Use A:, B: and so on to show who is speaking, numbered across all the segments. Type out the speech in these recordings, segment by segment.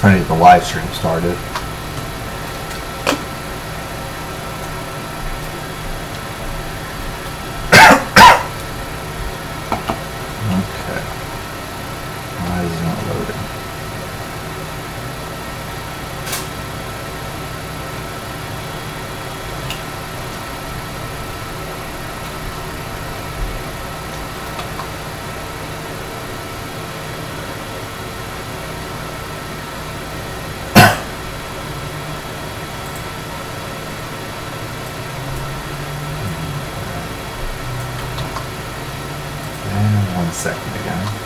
A: trying to get the live stream started. Okay. Why is it not loading? And 1 second again.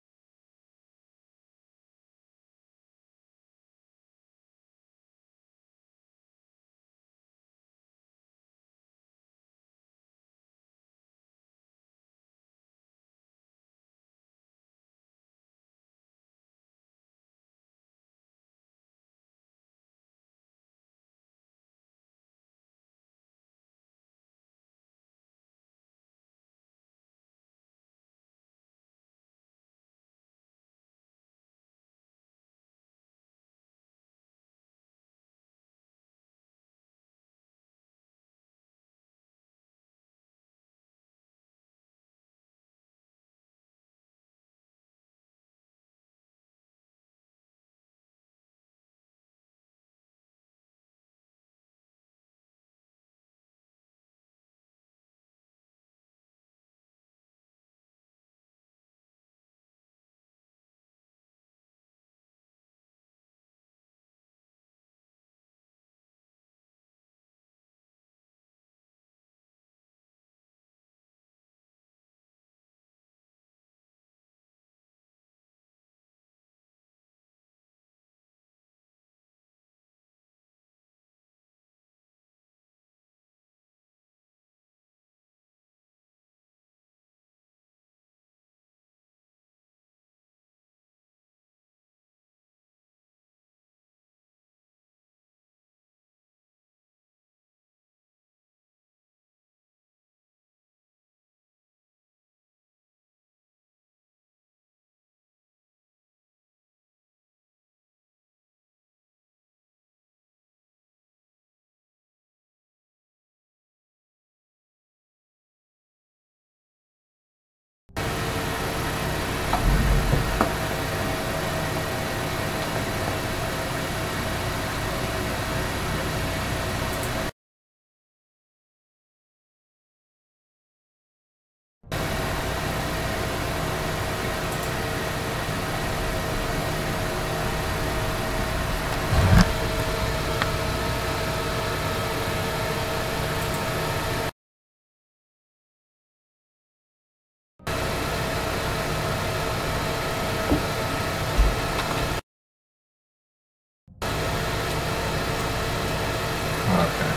A: Okay.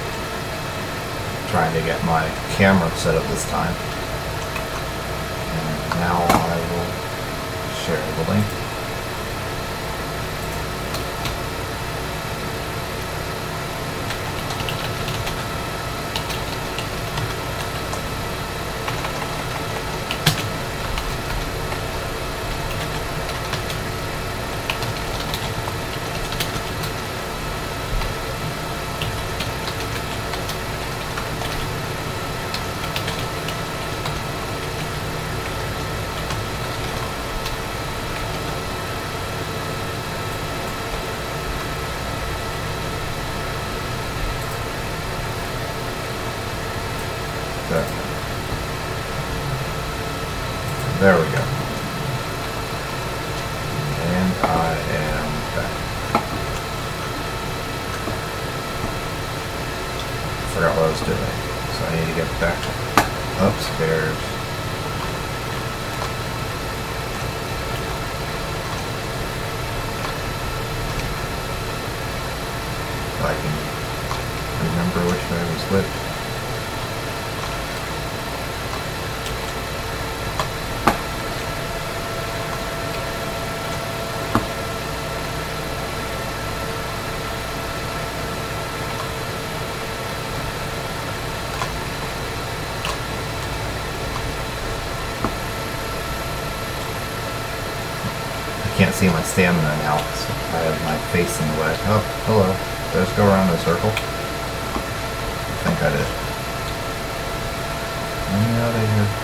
A: Trying to get my camera set up this time. And now I will share the link. There we go. And I am back. Forgot what I was doing. So I need to get back upstairs. So I can remember which way was which. Can't see my stamina now. So. I have my face in the way. Oh, hello. Did I just go around in a circle? I think I did. Let me out of here.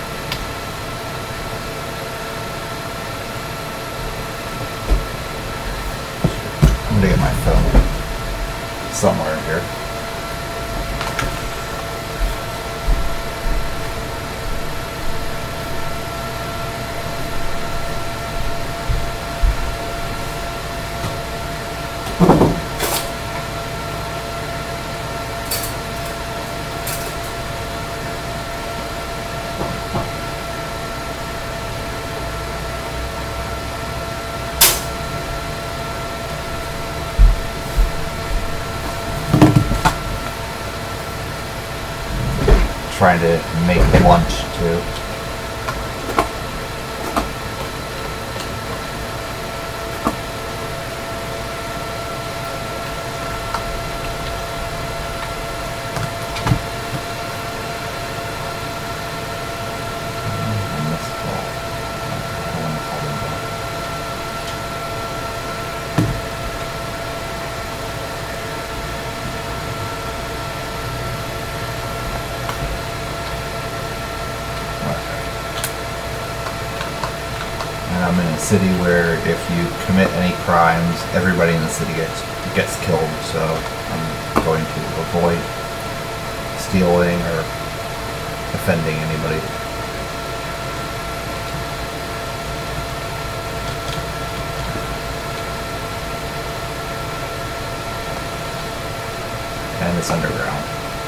A: I'm gonna get my phone somewhere in here. Trying to make lunch too. I'm in a city where if you commit any crimes, everybody in the city gets killed. So I'm going to avoid stealing or offending anybody. And it's underground.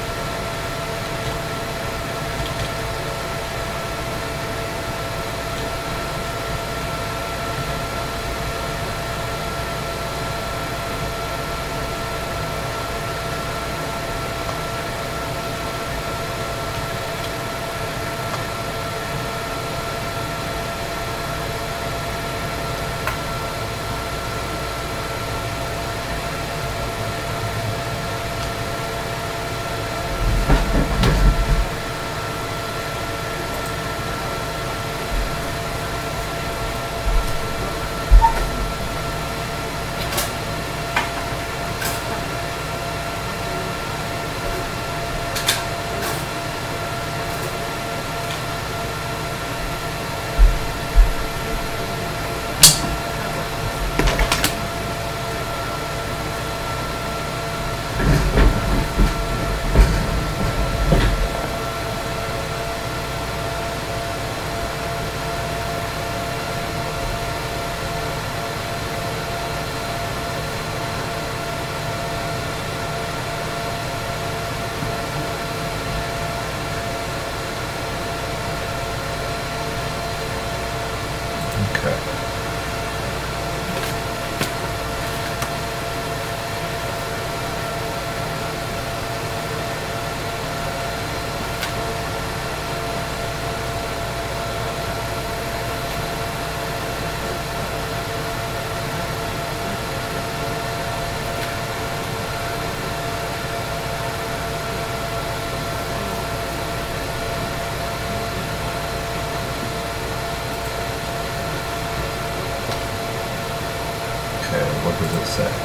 A: What does it say?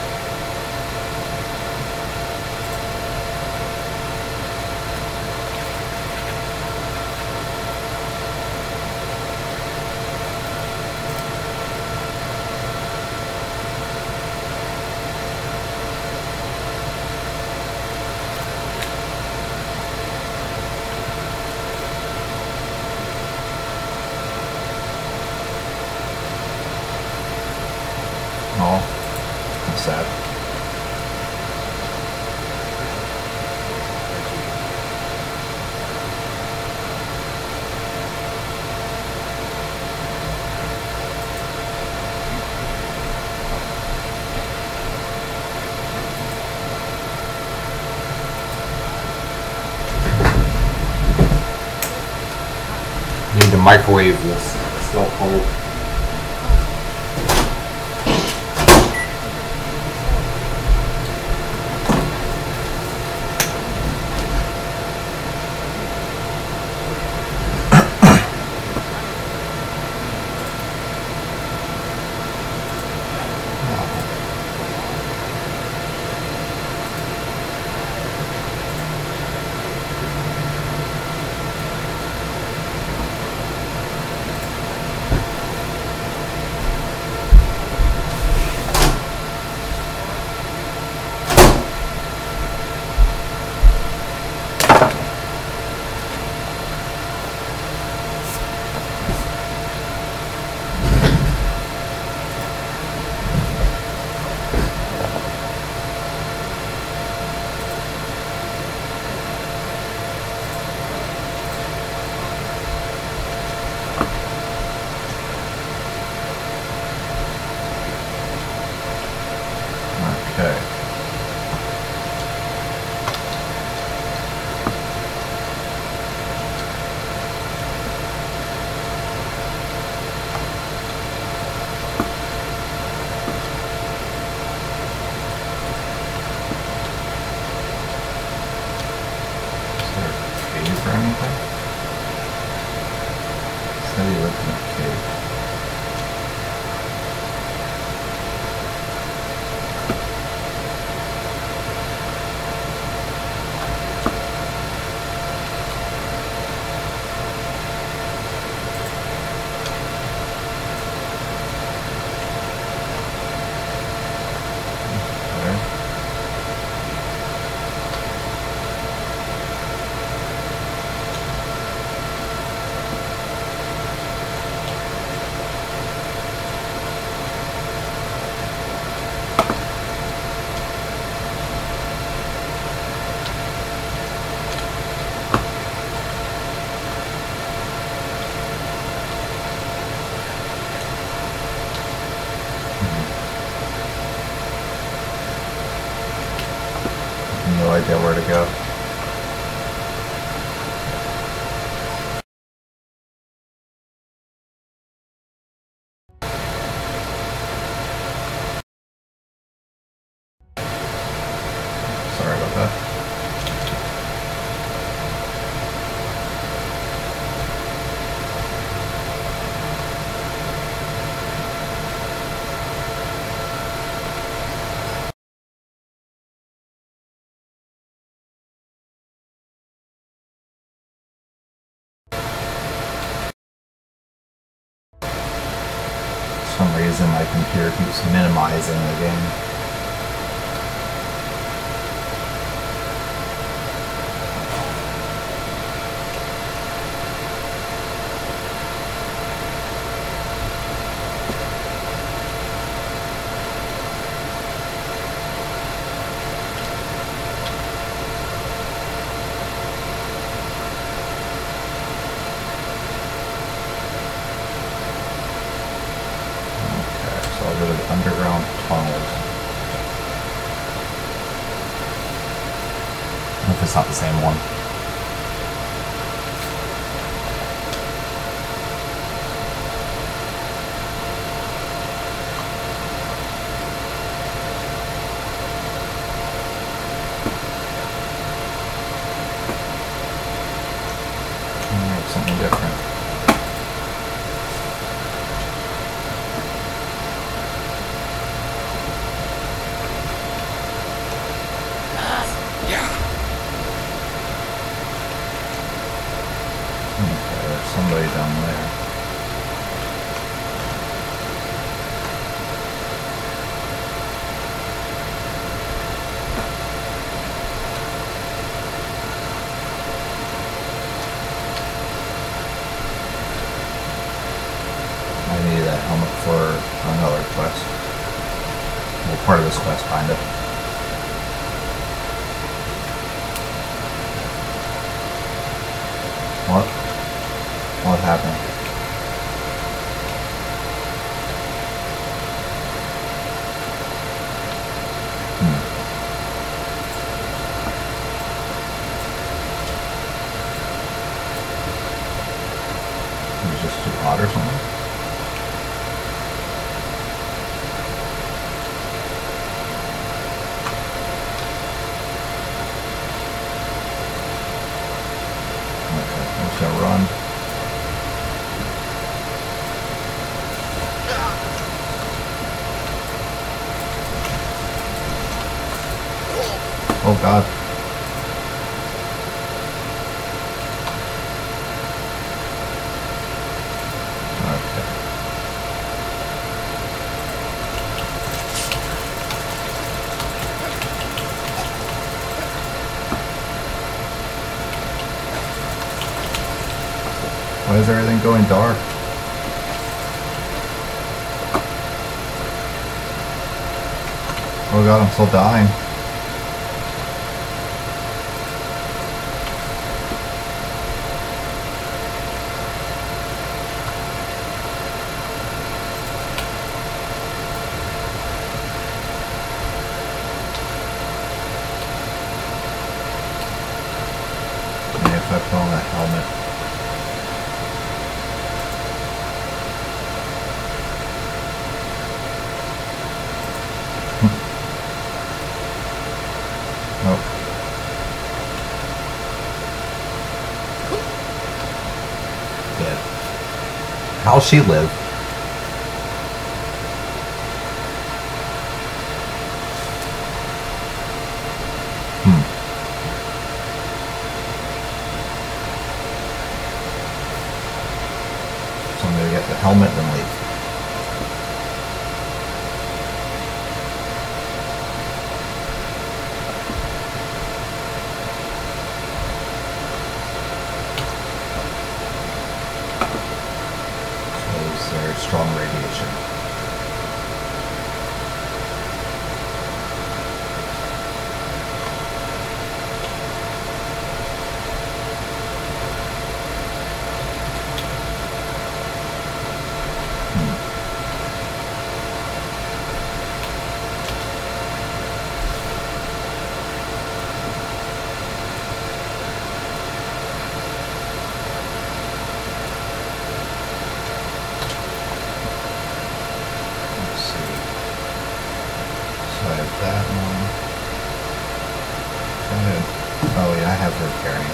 A: Oh, I'm sad. Need to microwave this. It's still cold. Okay. Is there a cave or anything? Said he lived in a cave. No idea where to go. Sorry about that. For some reason my computer keeps minimizing the game. So I'll go to the underground tunnels. I hope it's not the same one. Something different. Okay, there's somebody down there. I needed that helmet for another quest. Well, part of this quest, kind of. What? What happened? It was just too hot or something? Okay, I'm just gonna run. Oh God. Okay. Why is everything going dark? Oh God, I'm still dying. put on that helmet. Nope. Dead. How'll she live? So I'm going to get the helmet and leave. There's strong radiation. That one. Oh yeah, I have her carrying.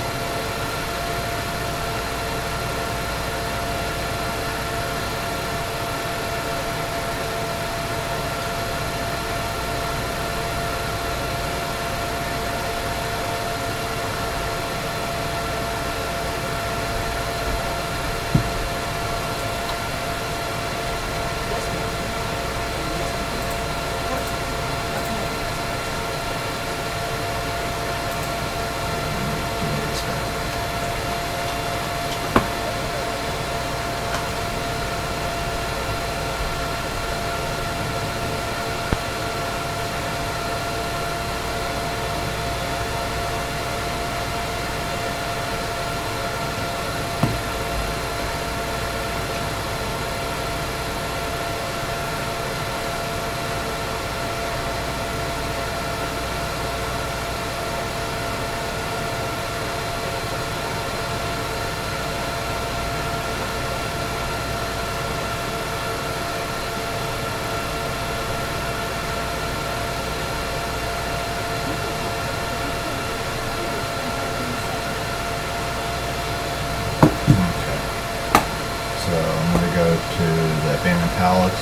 A: To the abandoned palace.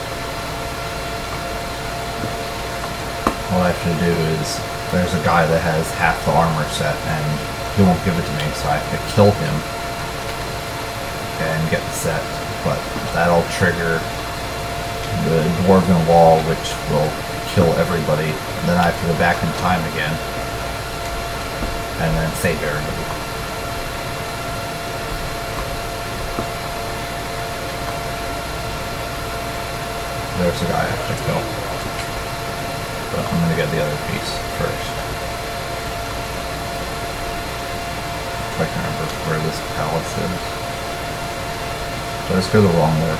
A: All I have to do is, there's a guy that has half the armor set and he won't give it to me, so I have to kill him and get the set, but that'll trigger the dwarven wall, which will kill everybody, and then I have to go back in time again and then save everybody. There's a guy I have to kill. But I'm going to get the other piece first. If I can remember where this palace is. Did I just go the wrong way?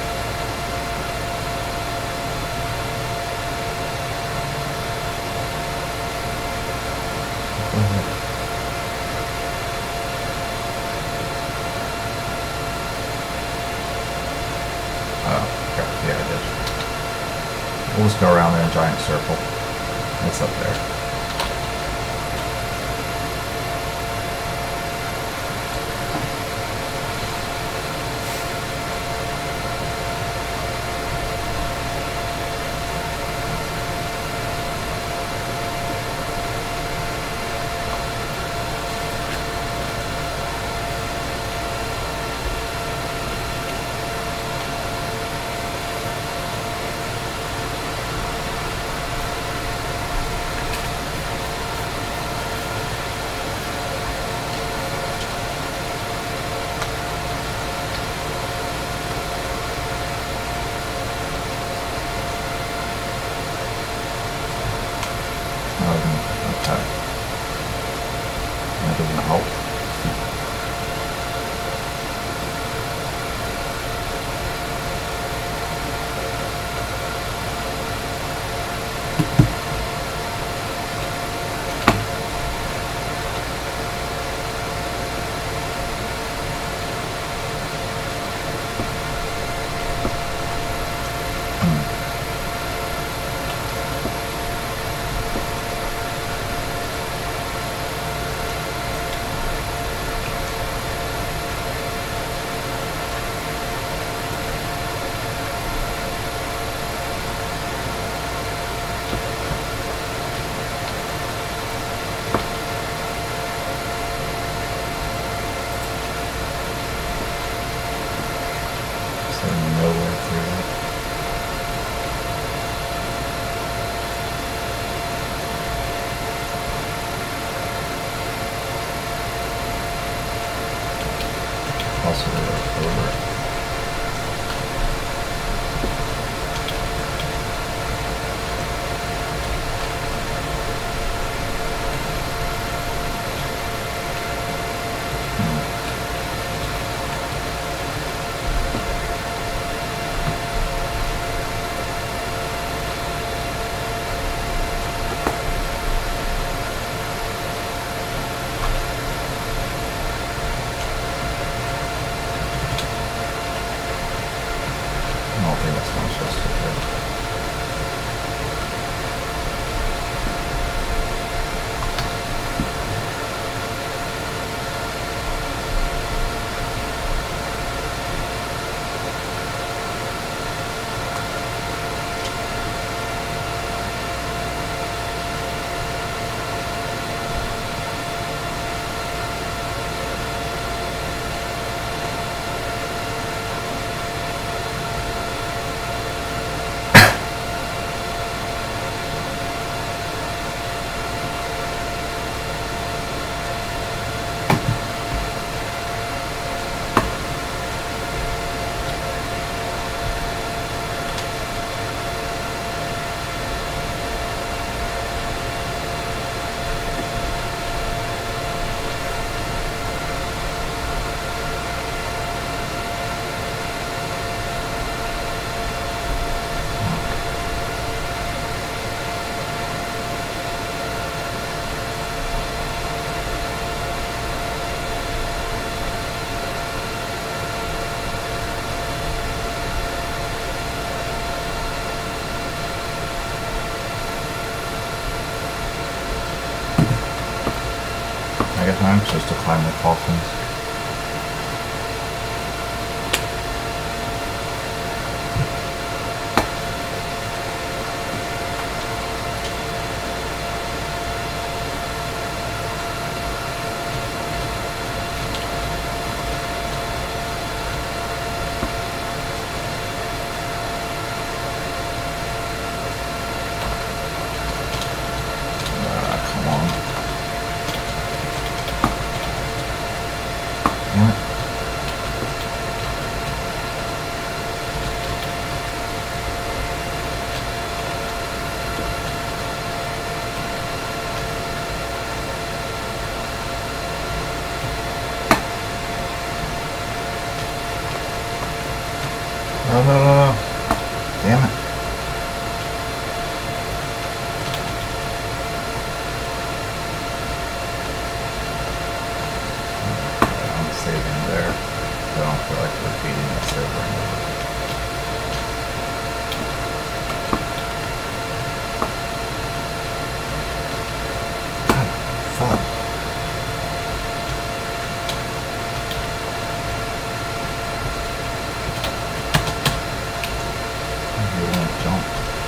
A: Oh, okay. Yeah, I did. We'll just go around in a giant circle. It's up there. Okay. That doesn't help. also over it. I don't think that's what I'm supposed to do. I guess I'm supposed to climb the coffins. Come on. Damn it. No, no, no, no. Damn it. I'm saving there. I don't feel like repeating this over and over. God, fuck. You won't jump.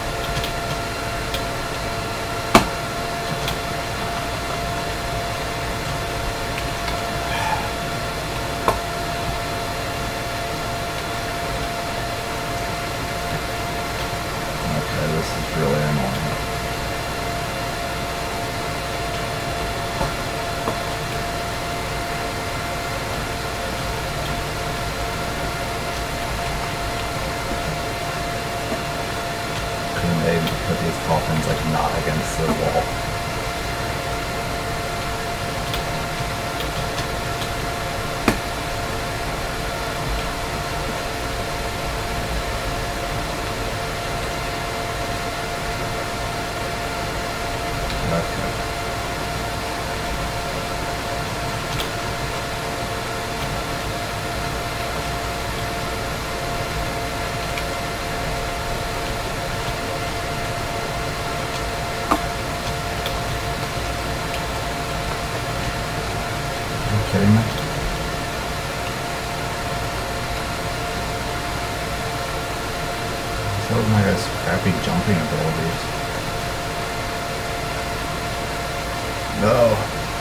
A: Okay, this is really annoying. Couldn't they put these coffins like not against the wall? Okay. Are you kidding me? So my guy's crappy jumping abilities. No.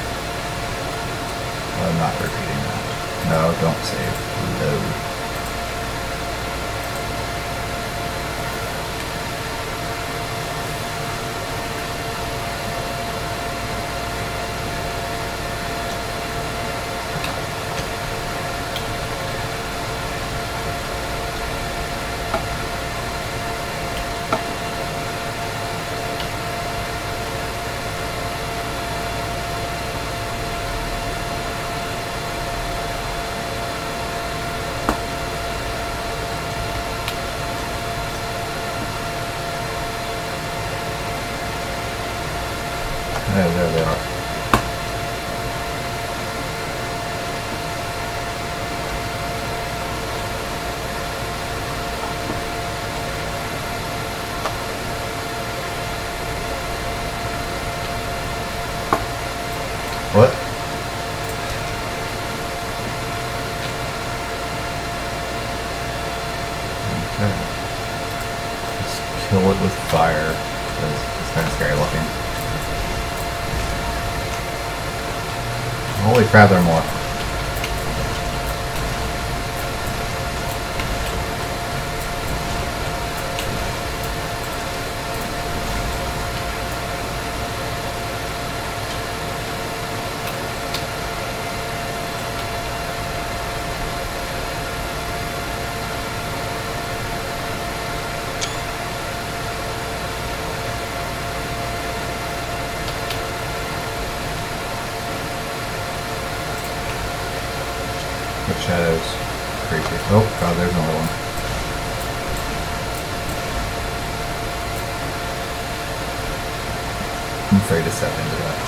A: I'm not repeating that. No, don't save. No. Yeah, there they are. What? Okay. Just kill it with fire. It's kind of scary looking. Holy crap, there are more. Shadows. Creepy. Oh god, there's another one. I'm afraid to step into that.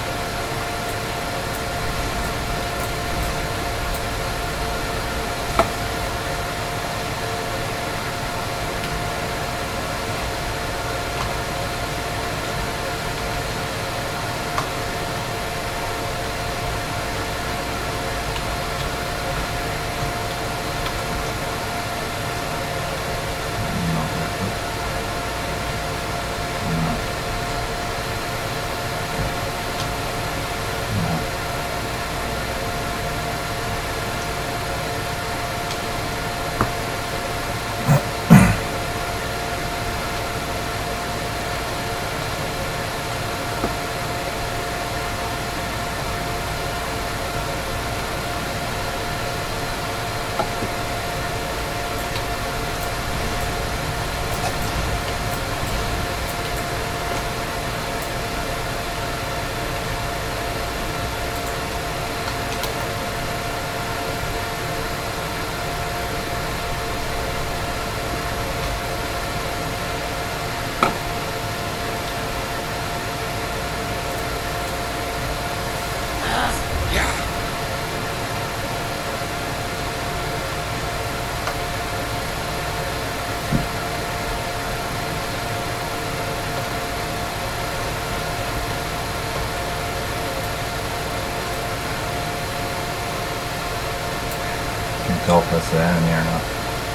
A: Tell if that's the enemy or not.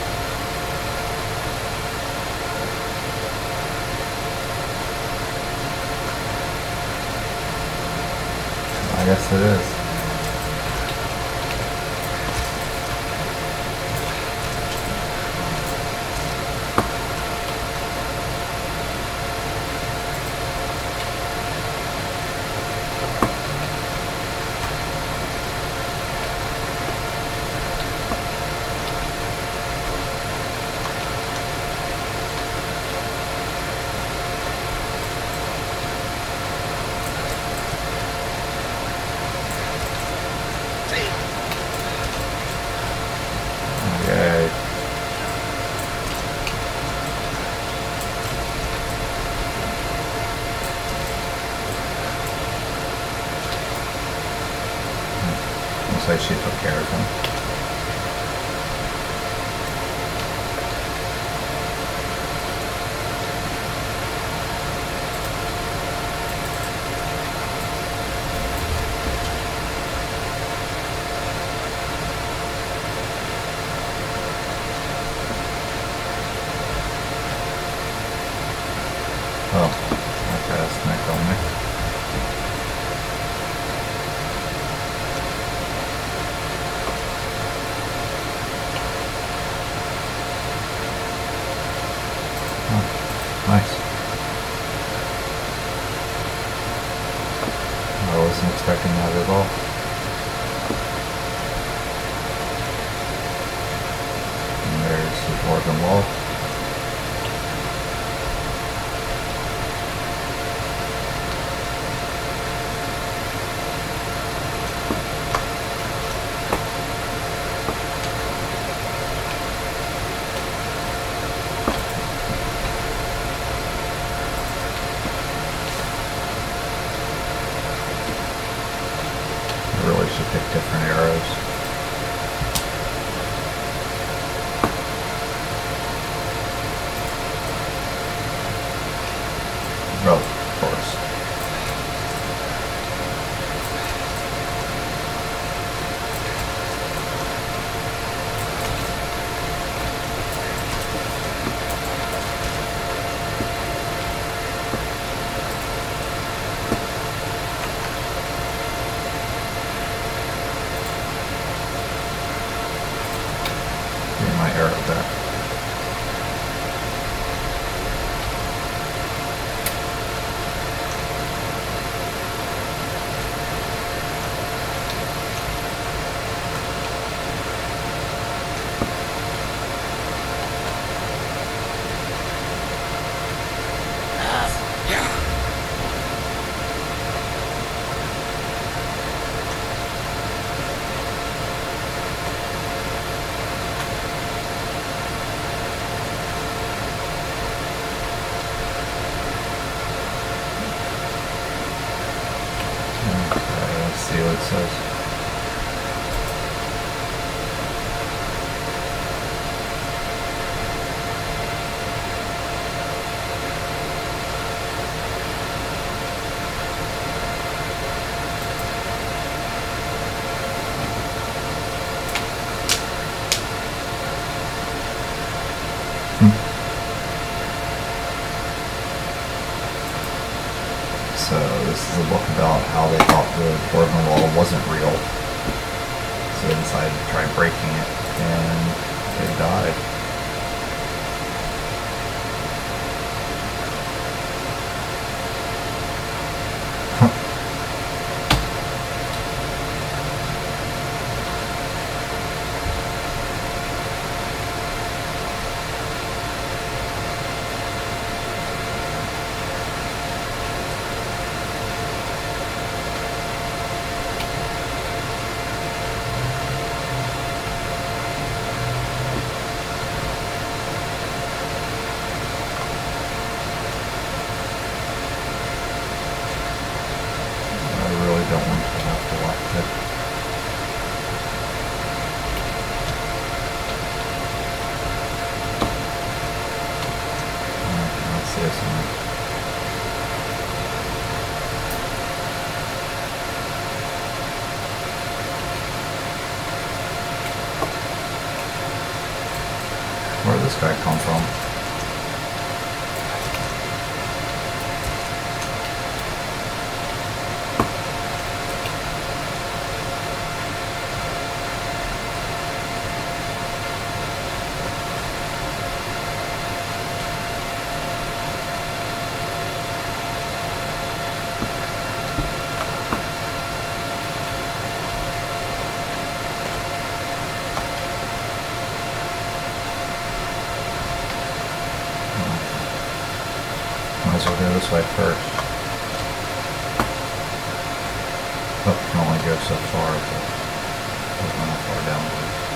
A: I guess it is. Looks like she took care of him. Oh, okay, that's not going there. Nice. I wasn't expecting that at all. And there's the dwarven wall. see what it says. So this is a book about how they thought the Borgman wall wasn't real. So they decided to try breaking it, and they died. Don't want to have to watch it. Let's see something. Where did this guy come from? Might as well go this way first. Hook can only go so far, but doesn't know how far down it is.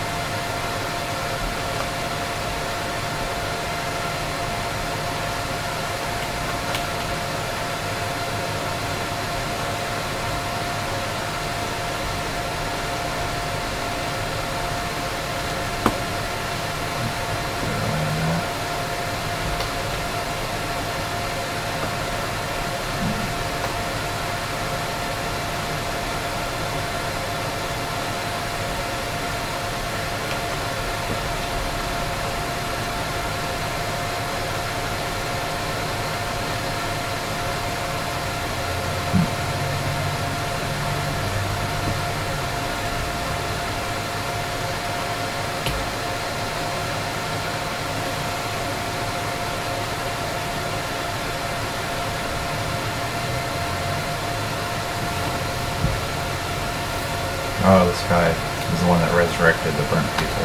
A: Oh, this guy is the one that resurrected the burnt people.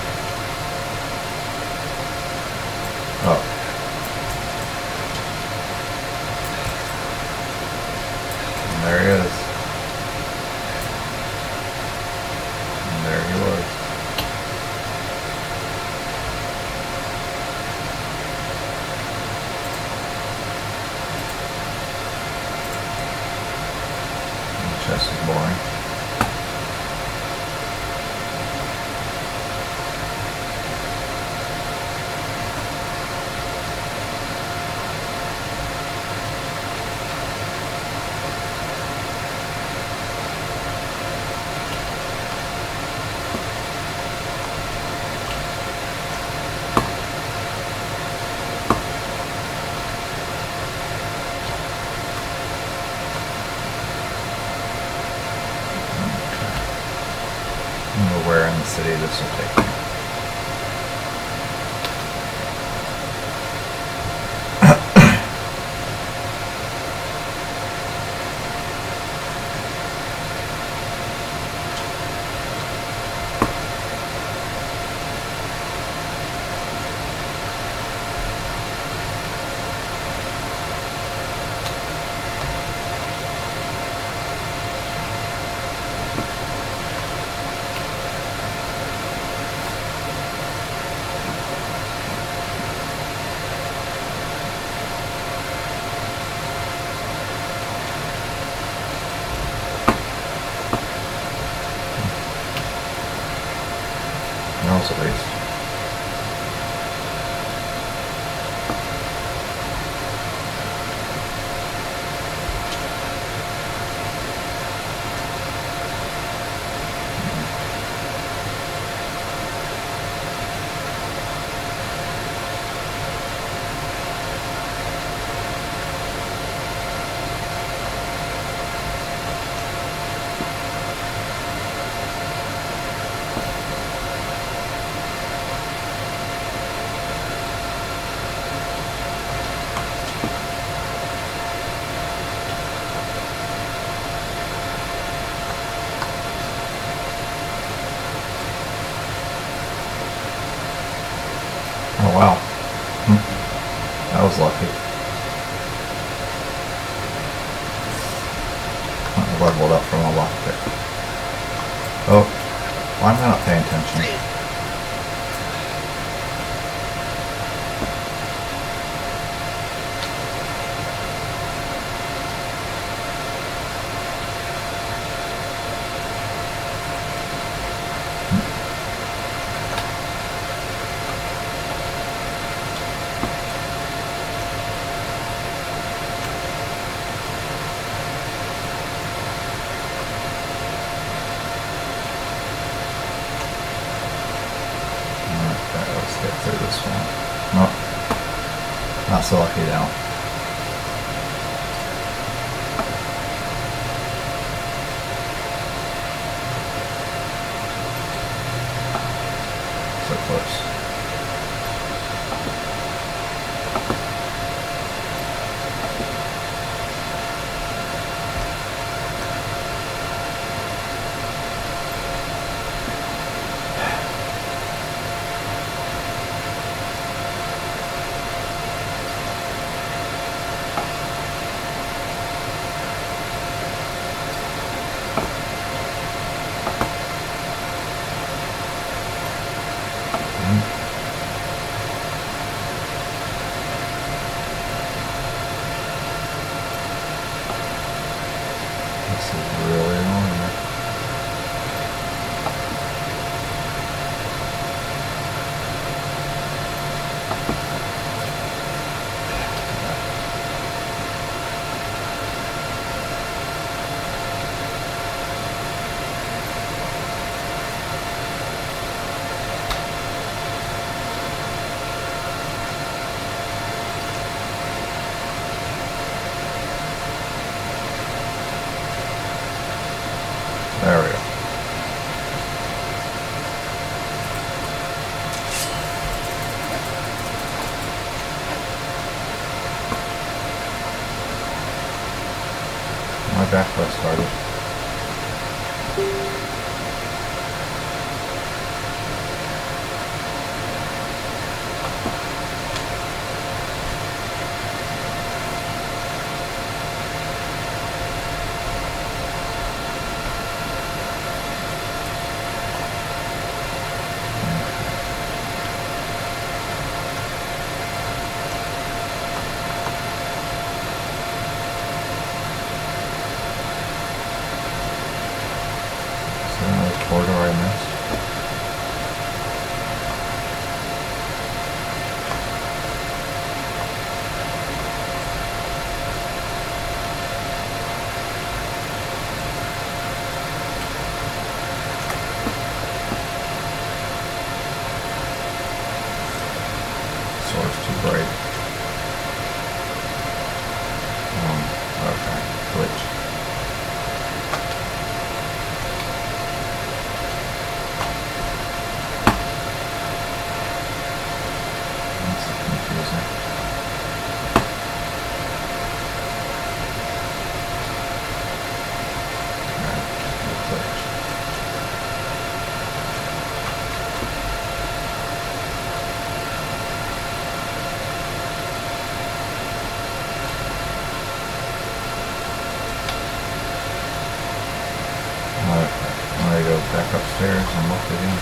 A: Oh. And there he is. And there he was. And the chest is boring. Where in the city this will take me. miles at least. Oh wow, that was lucky. I leveled up from a lockpick. Oh, why am I not paying attention? Let's get through this one. Nope, not so lucky now. So close. This is really annoying. There we go. My backflip started. Another corridor I missed. Sword's too bright. Okay, glitch. I go back upstairs and look again.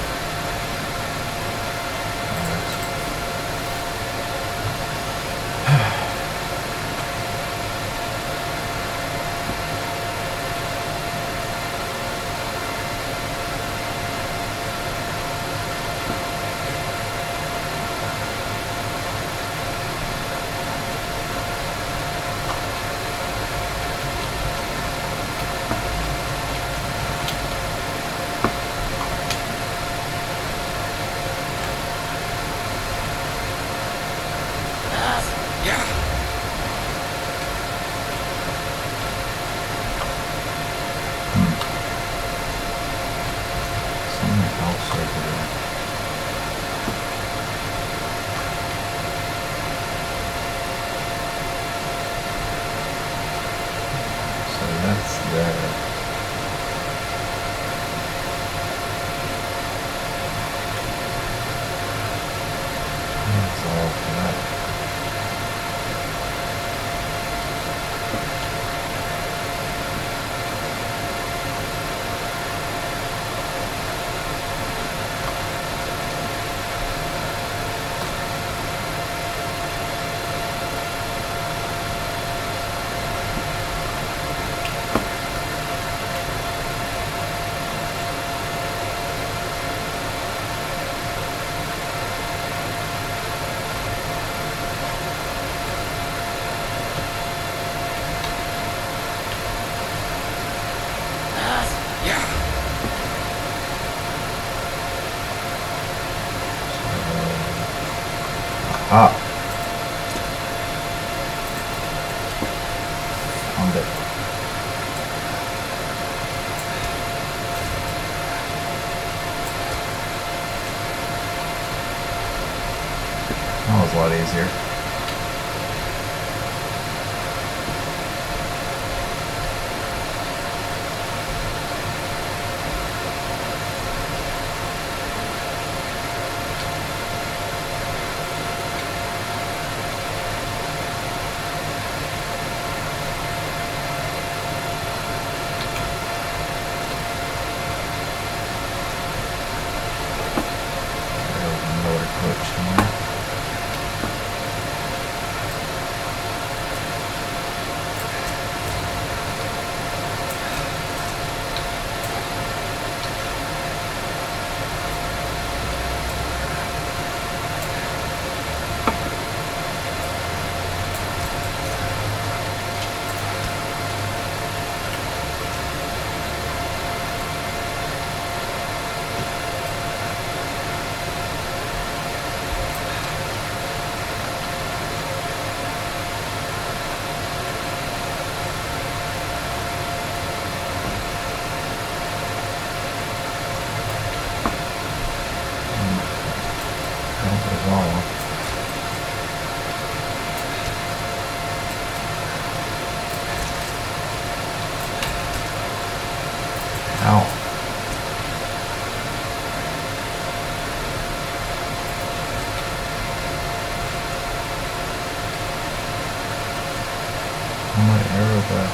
A: there. That's all for that. Ah. Found it. That was a lot easier. Ow. Oh, my arrow back.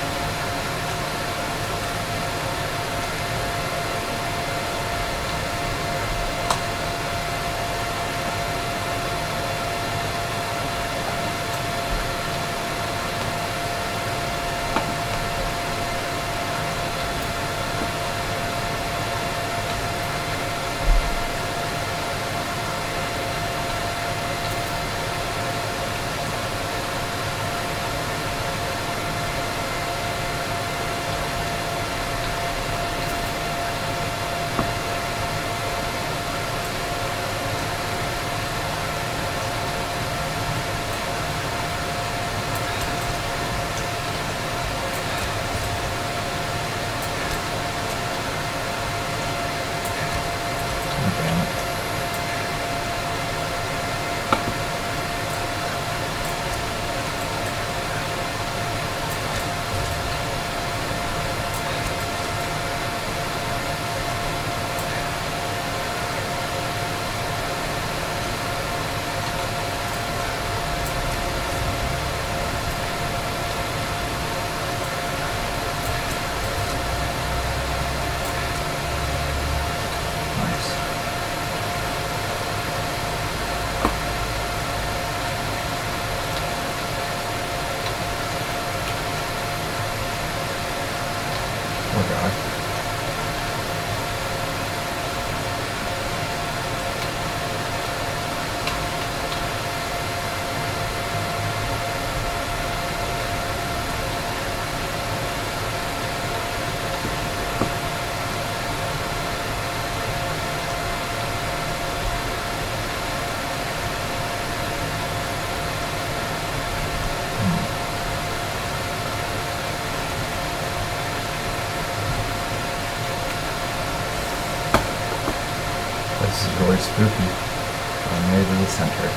A: This is really spooky. I'm near to the center.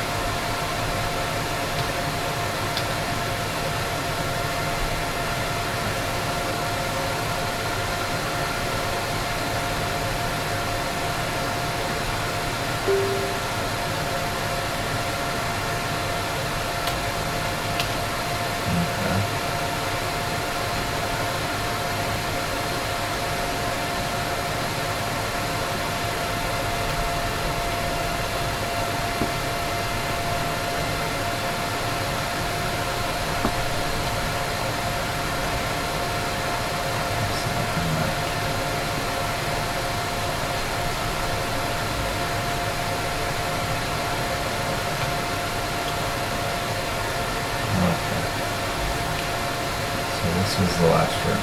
A: is the last room.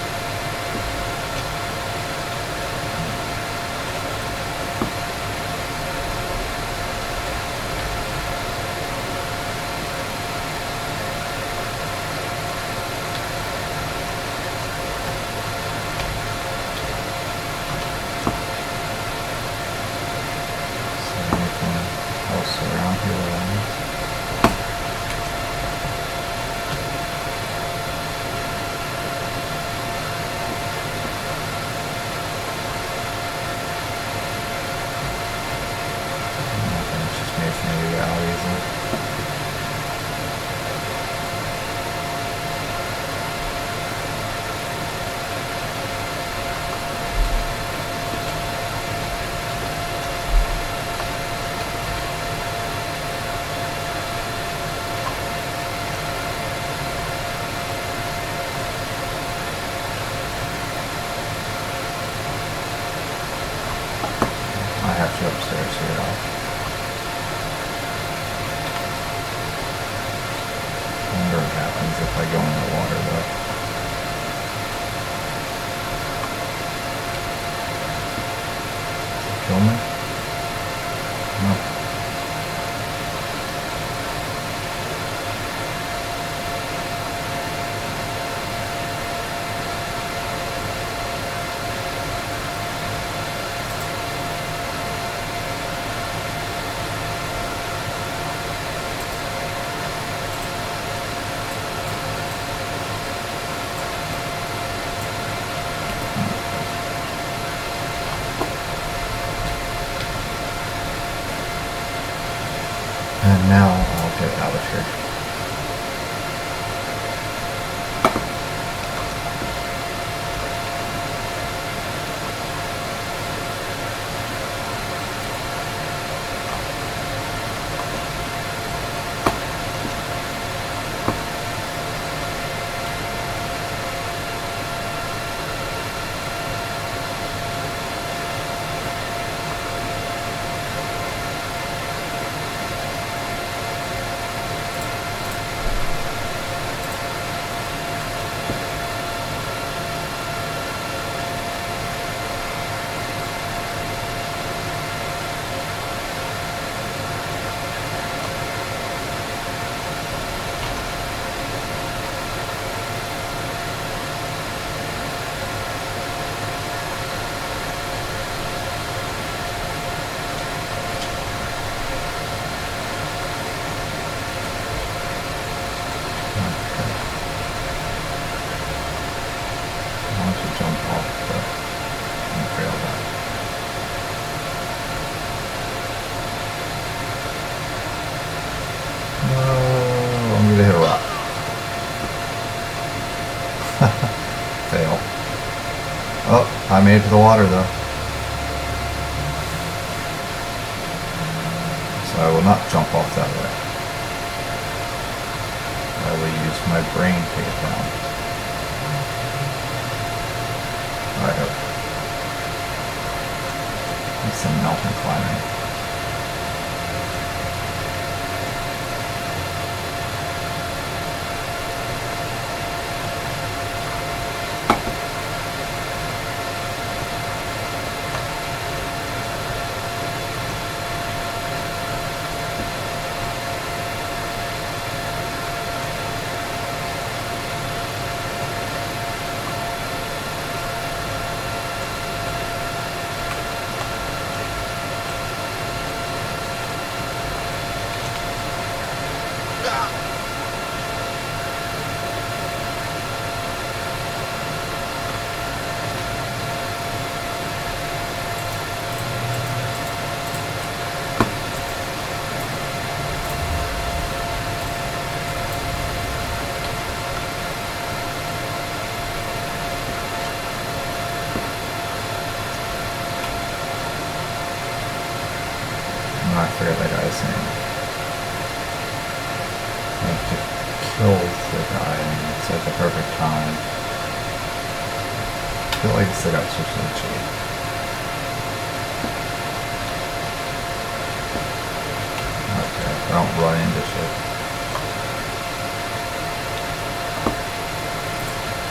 A: Upstairs here off. I wonder what happens if I go in the water though. Kill me? No. And now I'll get out of here. To hit a rock. Fail. Oh, I made it to the water though. So I will not jump off that way. I will use my brain to get down. I hope. Need some mountain climbing. I forget that guy's name. I have to kill the guy and it's at the perfect time. I feel like it's the guy switched to the cheat. Okay, I don't run into shit.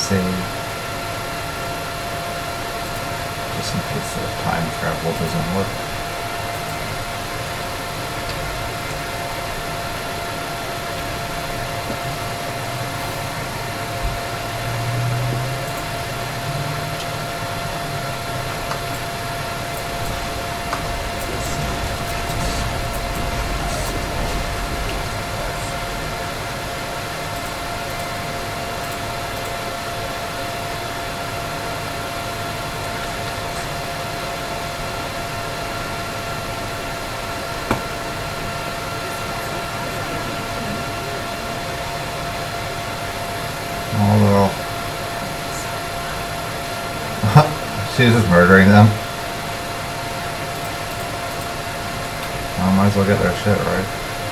A: save. Just in case the time travel doesn't work. Although she's just murdering them. I might as well get their shit, right?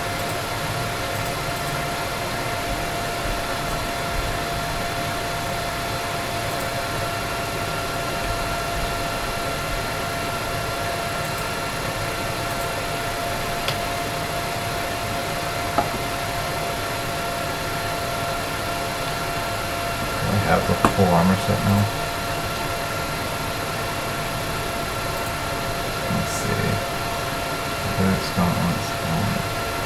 A: Have the full armor set now. Let's see. Boots, gauntlets, helmet.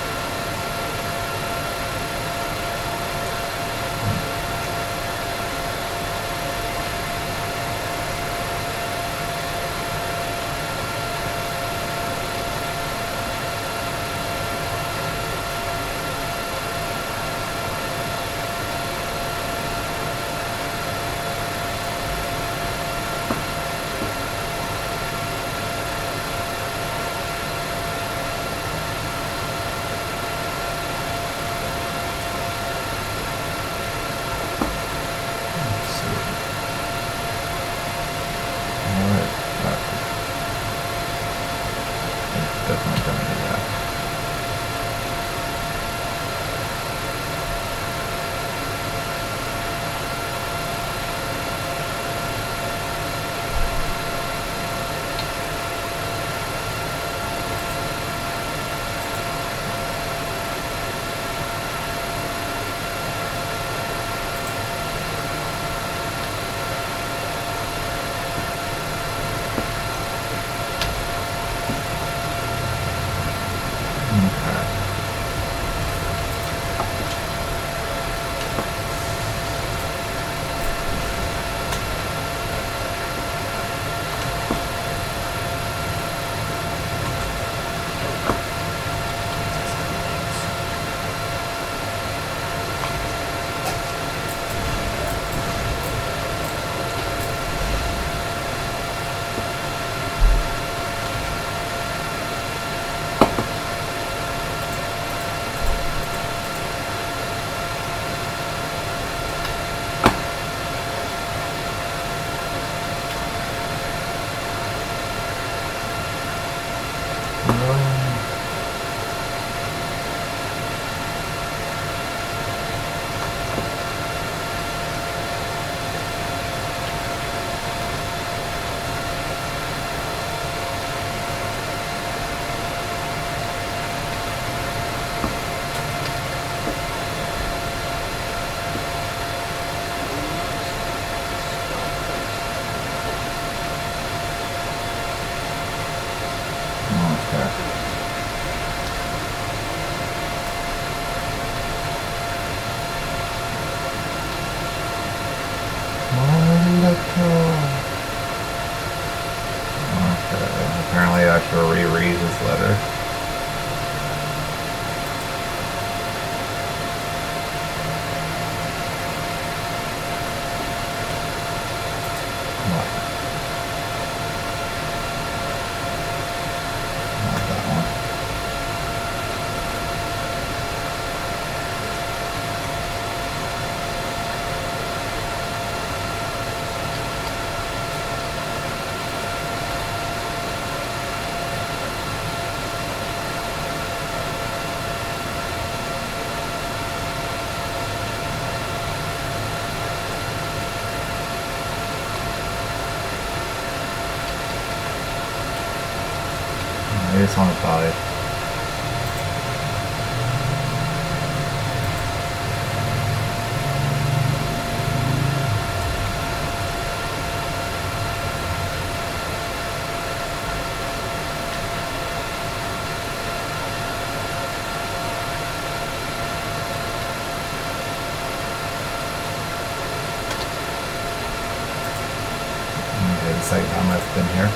A: Definitely gonna do that. Apparently I should reread his letter. What? Not that one. Maybe it's on his body. I've been here.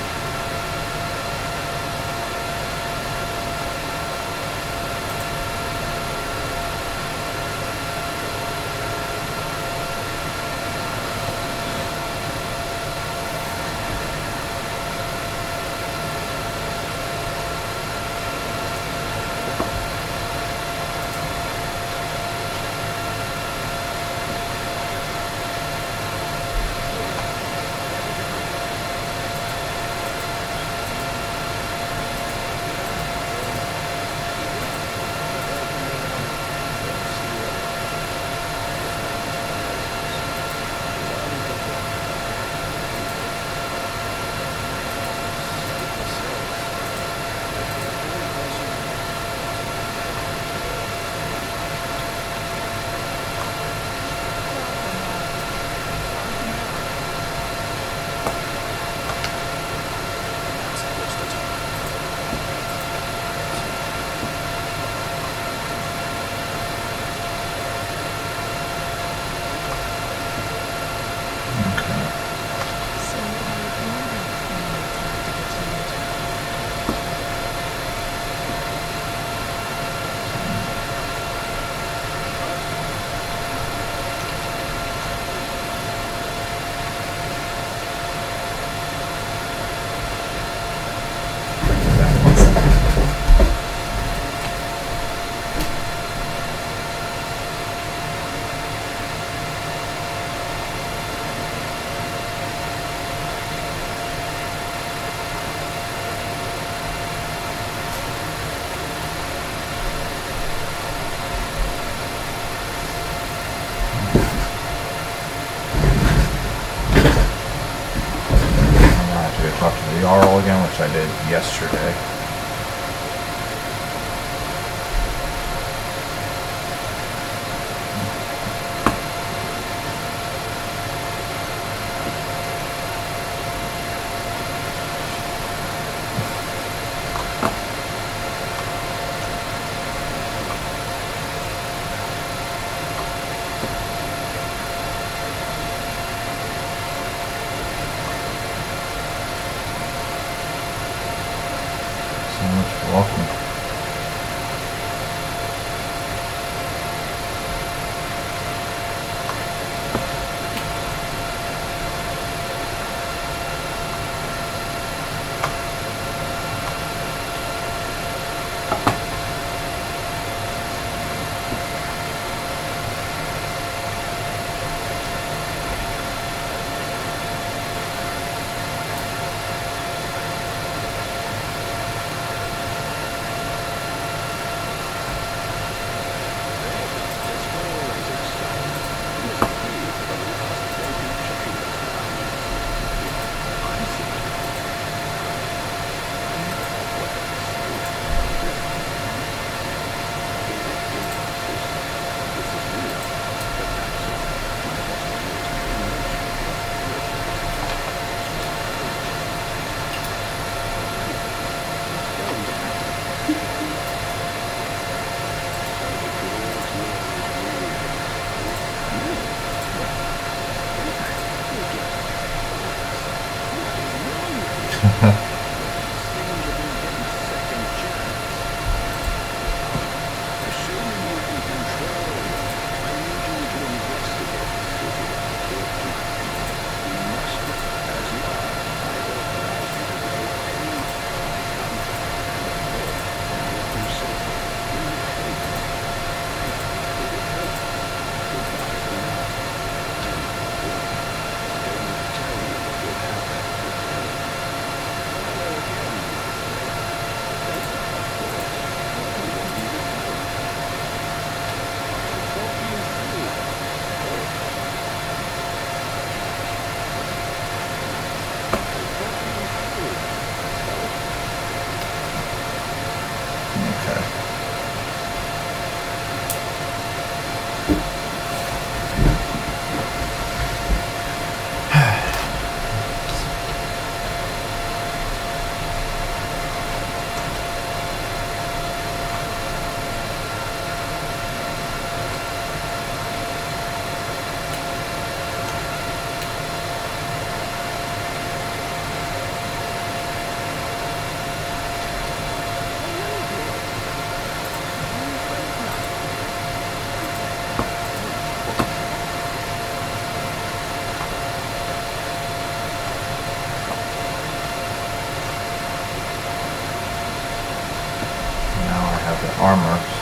A: Talk to the Jarl again, which I did yesterday.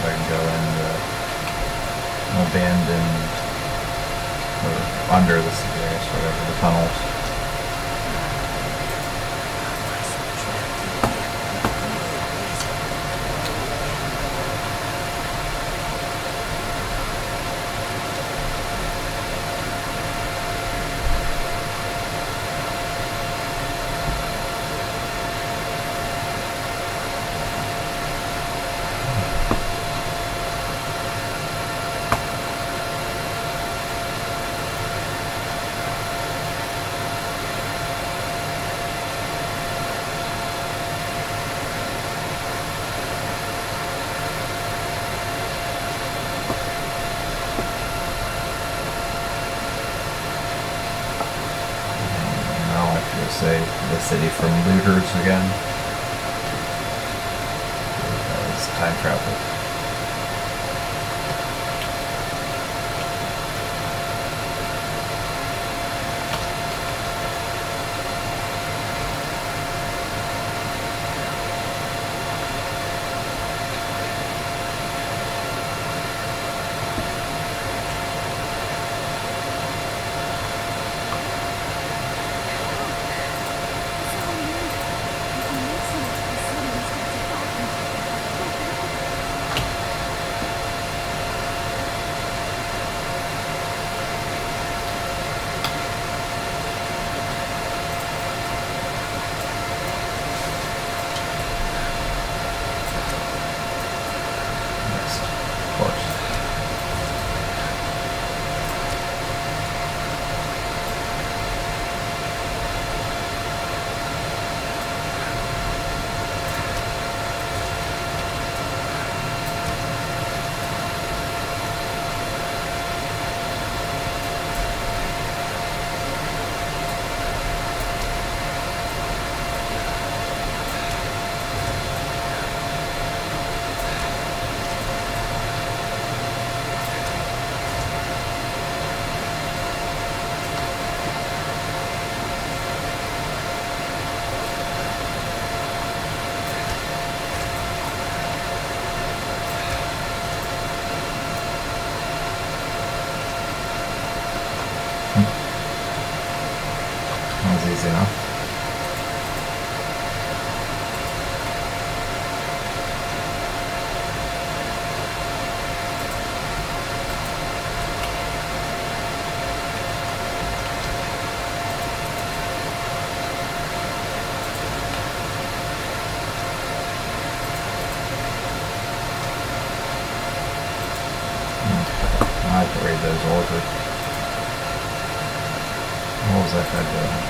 A: I can go in the abandoned, or under the city, I guess, whatever, the tunnels. Save the city from looters again. That was time travel. That was easy enough. I have to read those orders. What was that guy doing?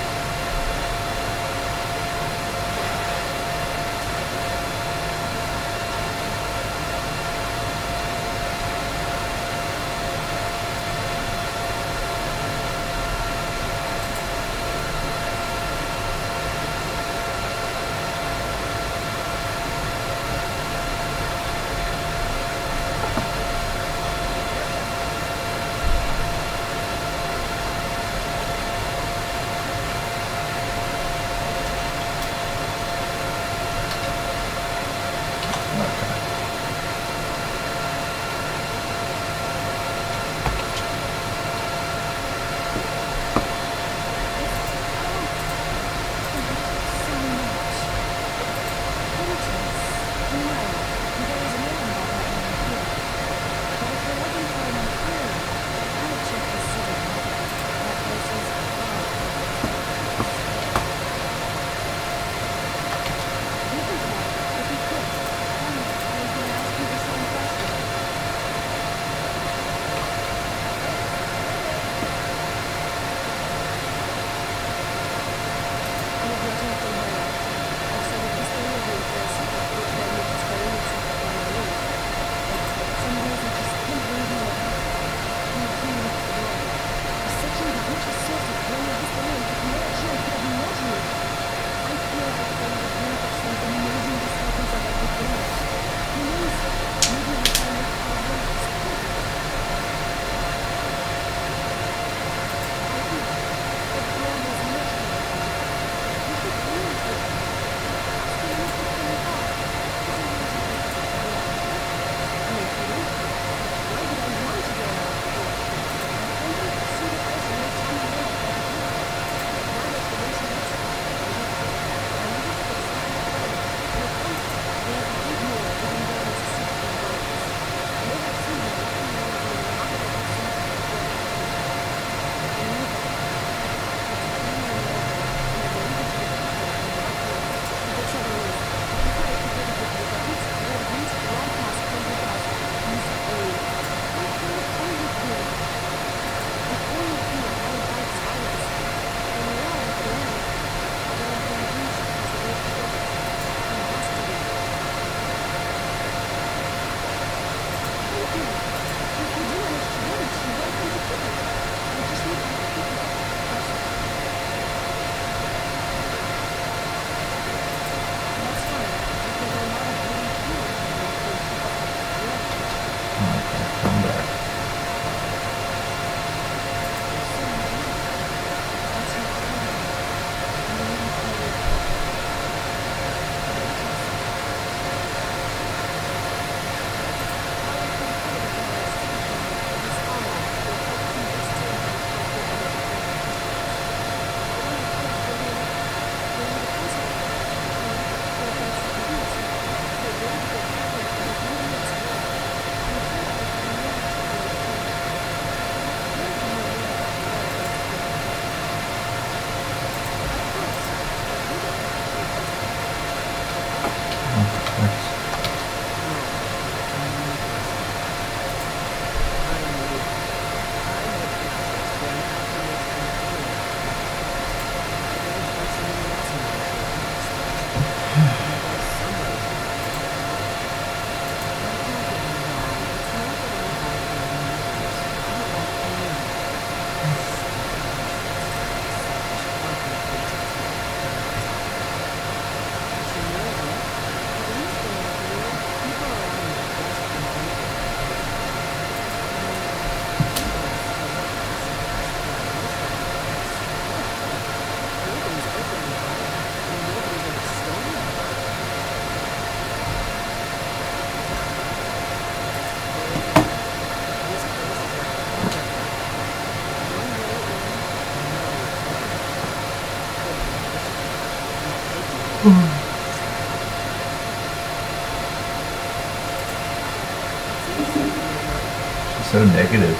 A: So negative.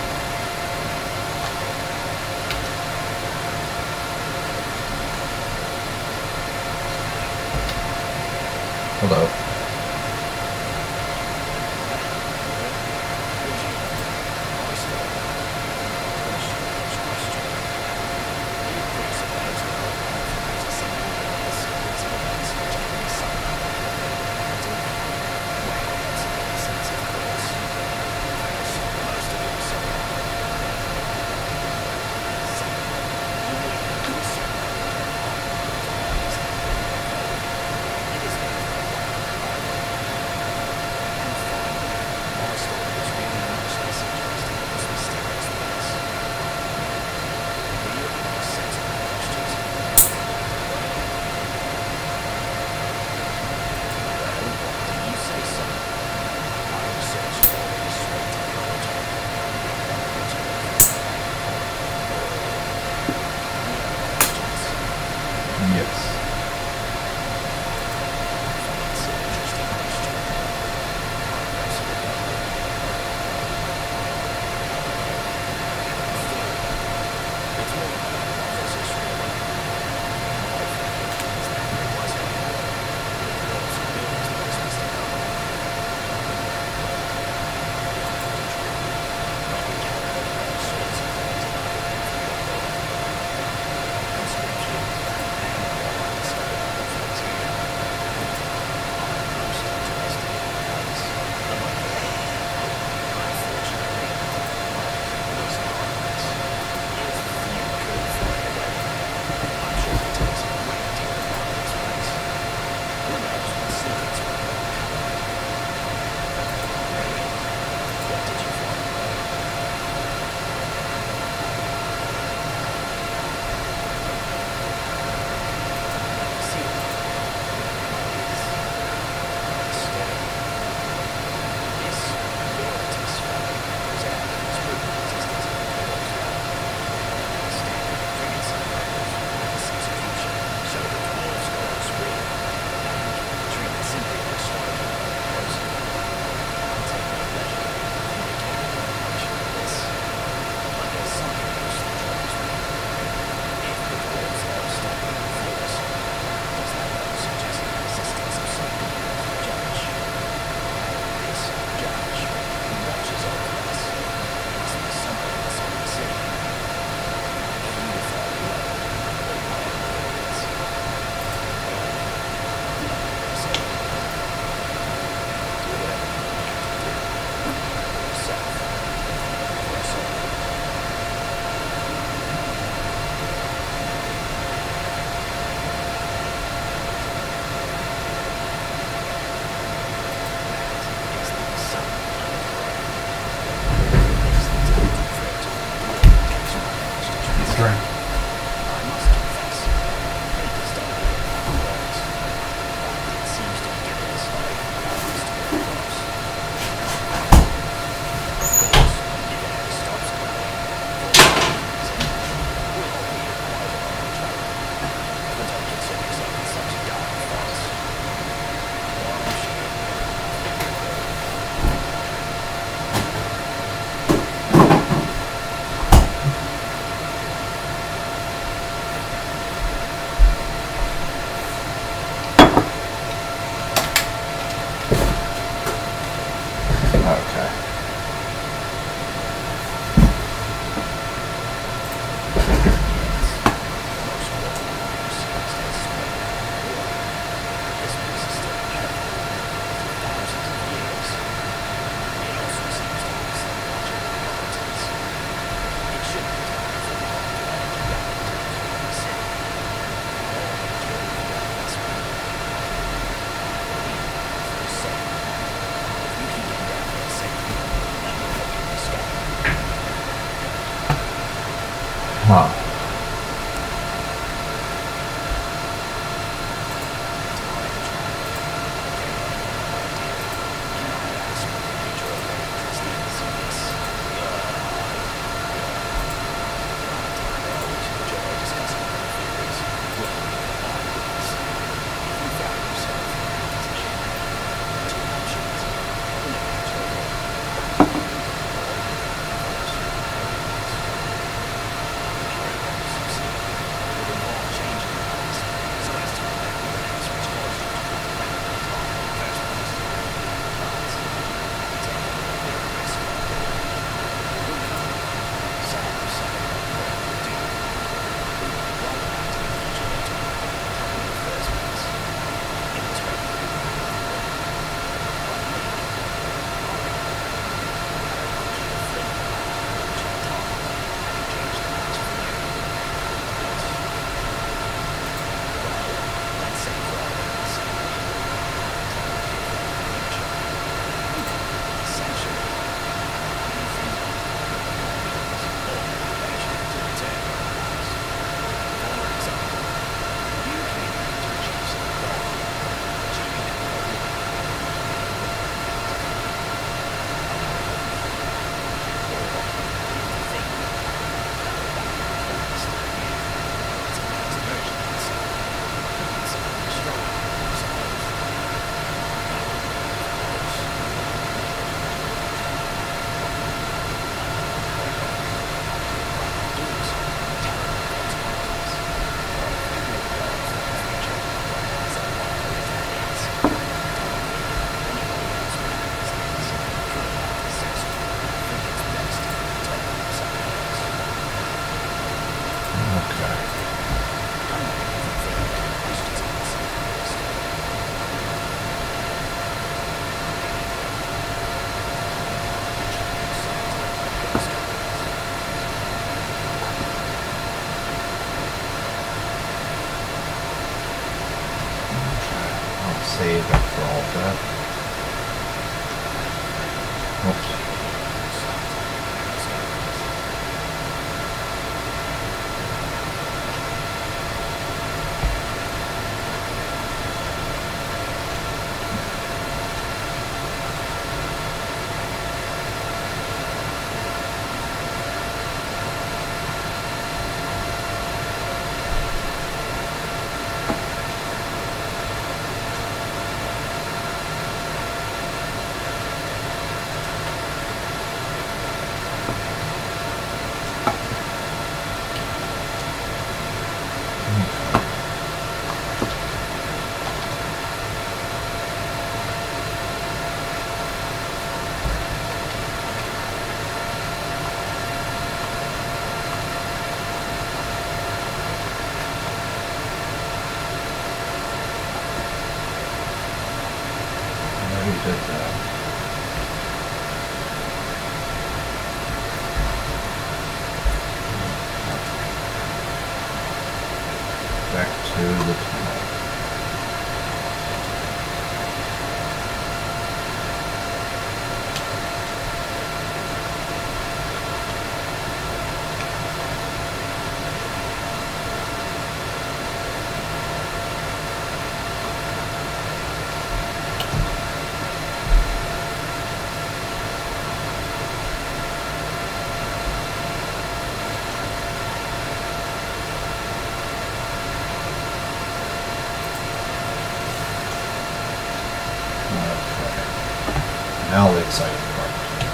A: Hello. Huh. did that. Back to the tunnel. Now the exciting part.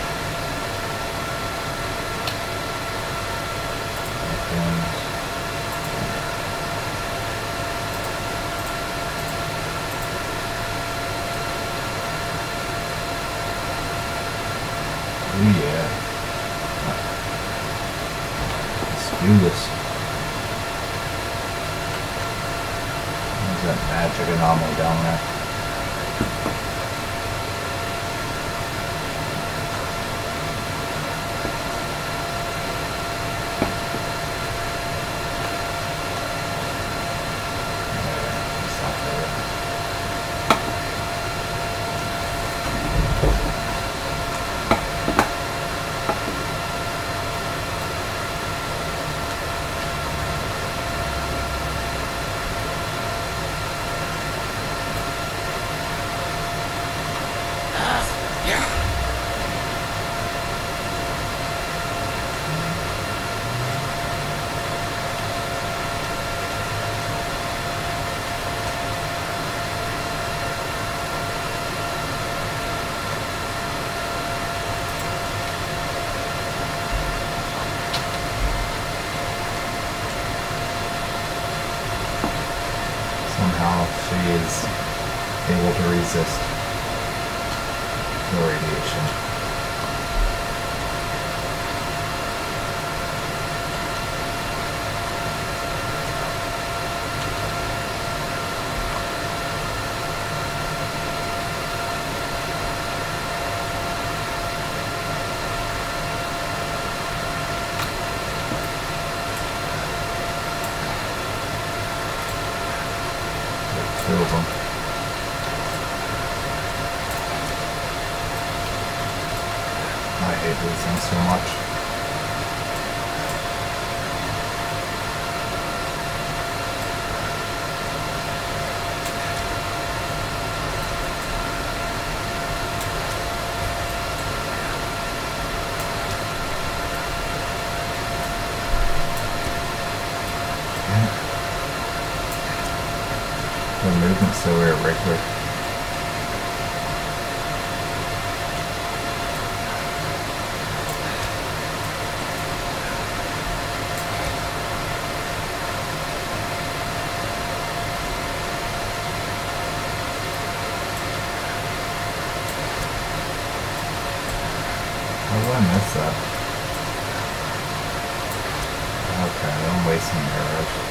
A: Oh yeah. Let's do this. There's that magic anomaly down there. Somehow she is able to resist the radiation. Two of them. I hate these things so much. The movement's so irregular. How did I miss that? Okay, I'm wasting arrows.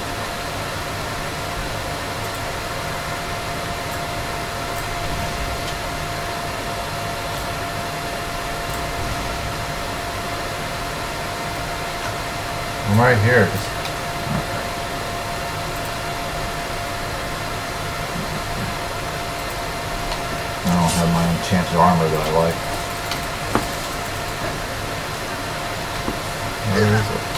A: I'm right here. Just okay. I don't have my enchanted armor that I like. Where is it?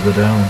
A: the dome.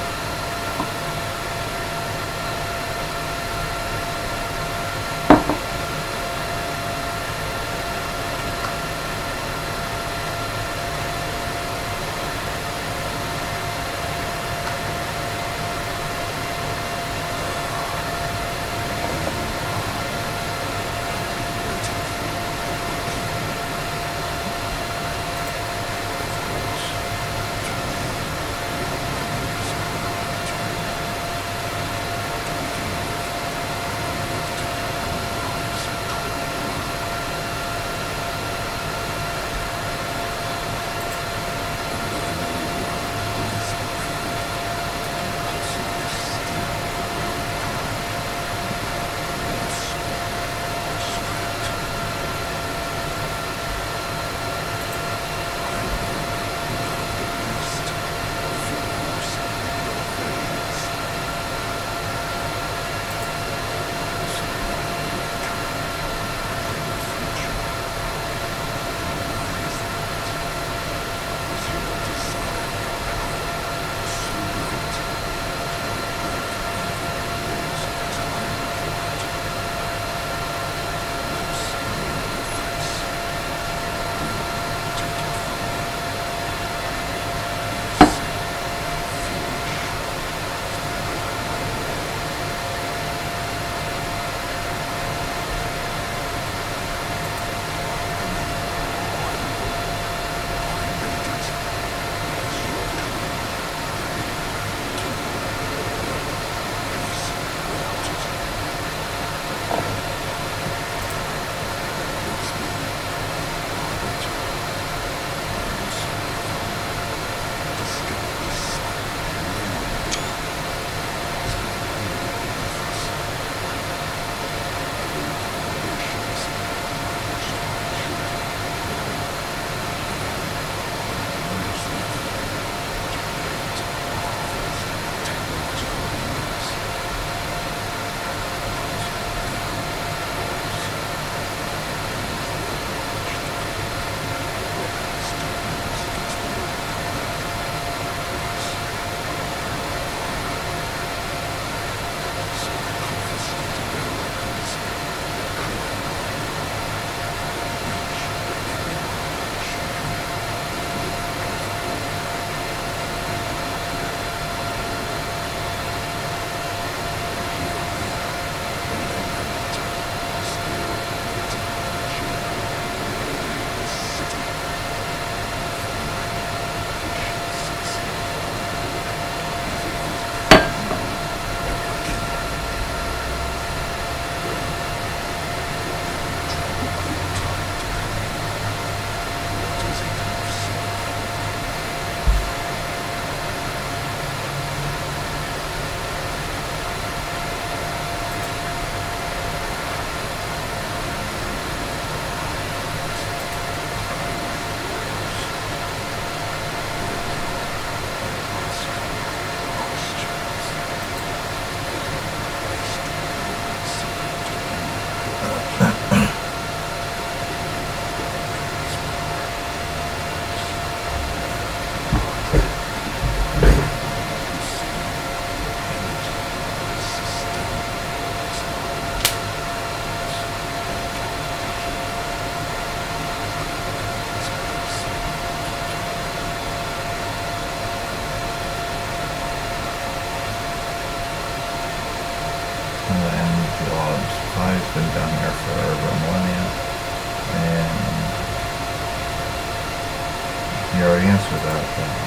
B: I've been down here for over a millennia, and you already answered that.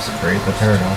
B: paradox, create the paradox.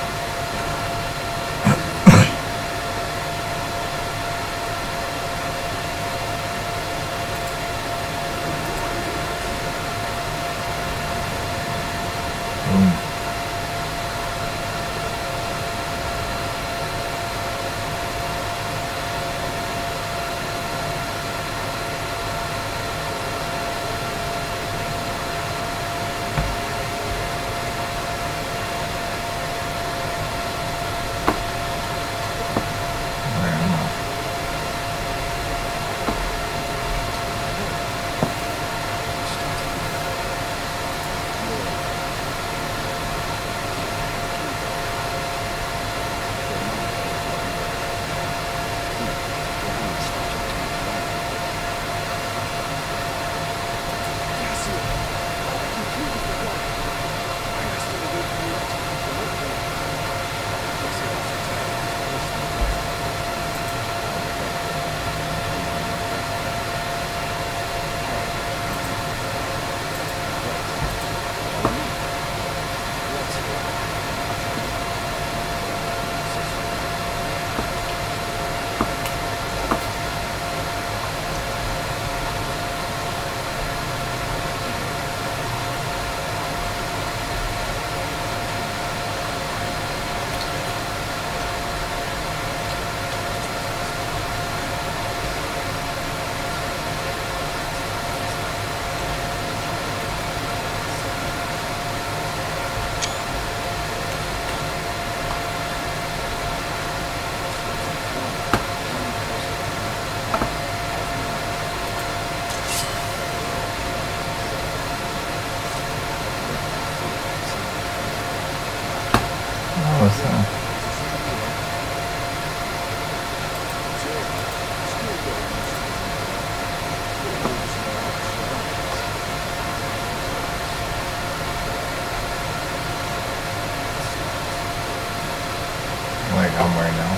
B: Like I'm right now.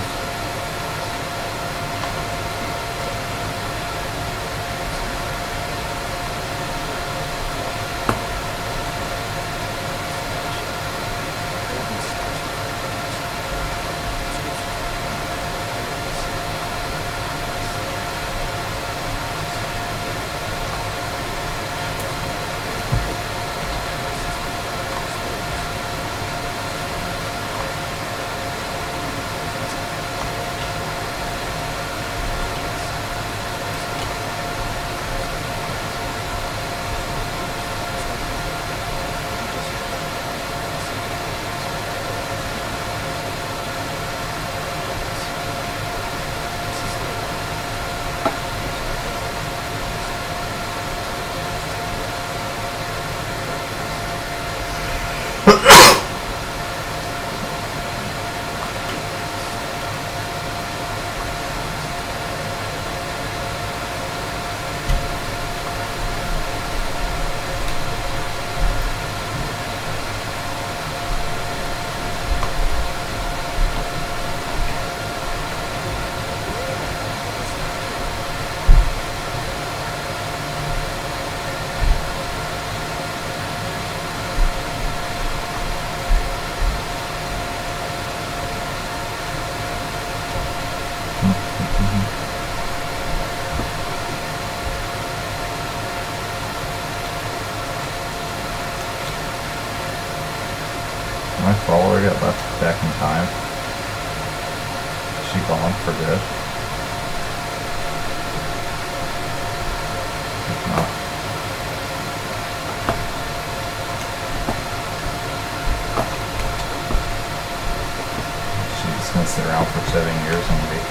B: My follower got left back in time. Is she gone for good? If not. She's just gonna sit around for 7 years and wait.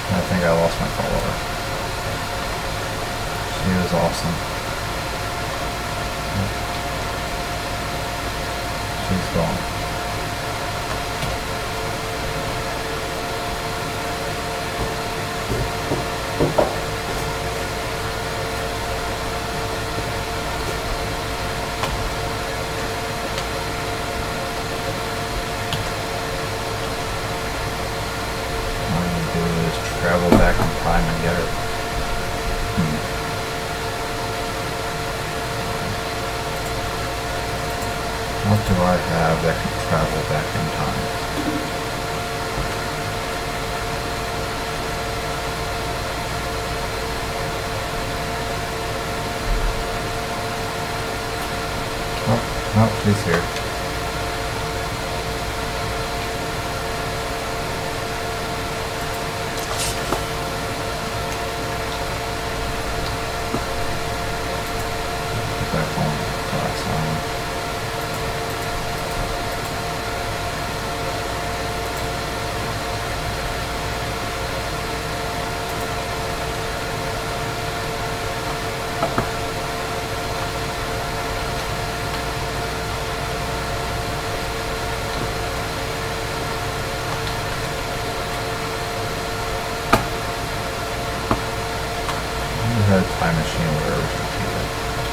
B: I think I lost my follower. She was awesome. She's gone. Travel back in time and get her. What do I have that can travel back in time? Oh, she's here. Had a time machine where it was computed.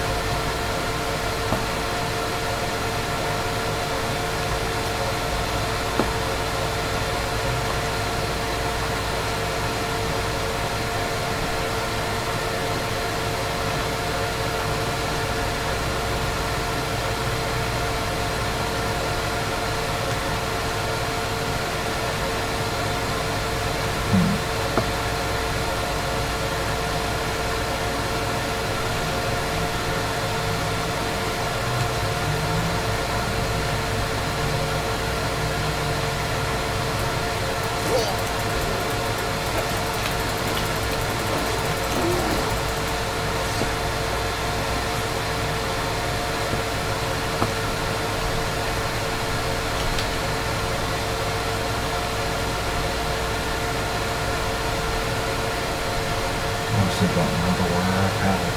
B: I don't remember where I had it.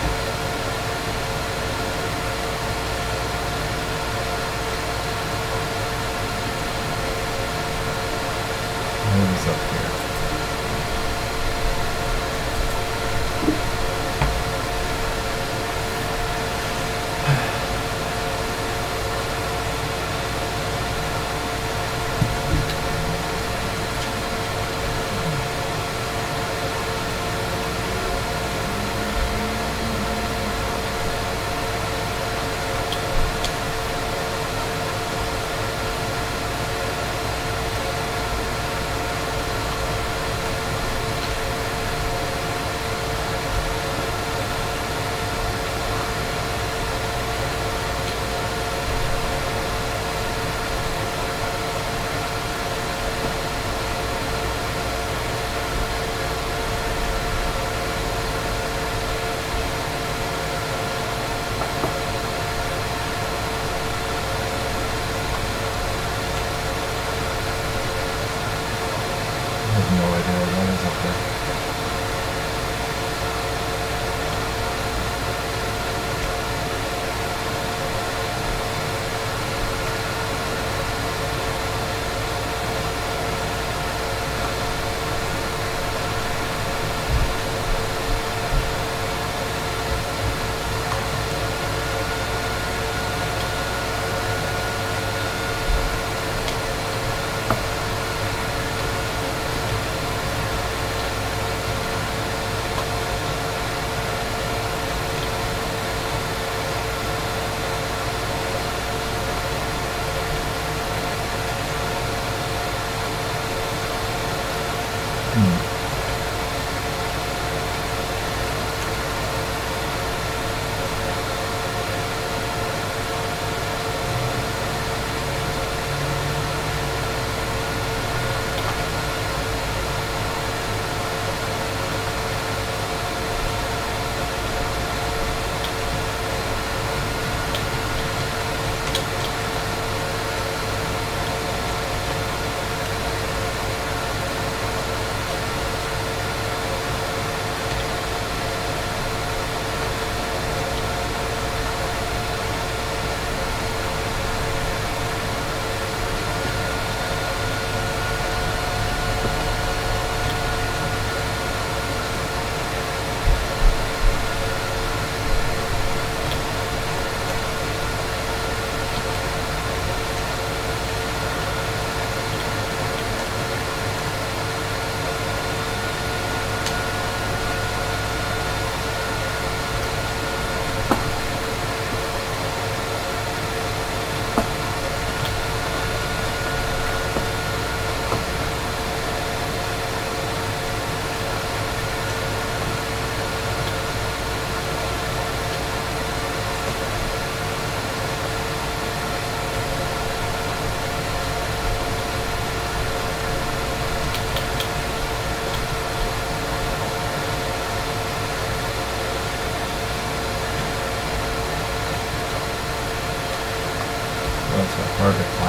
B: It was up here. No idea what that is up there.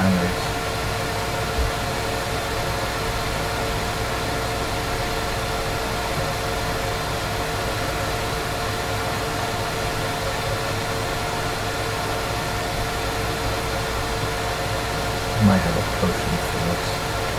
A: Anyways. Might have a potion for this.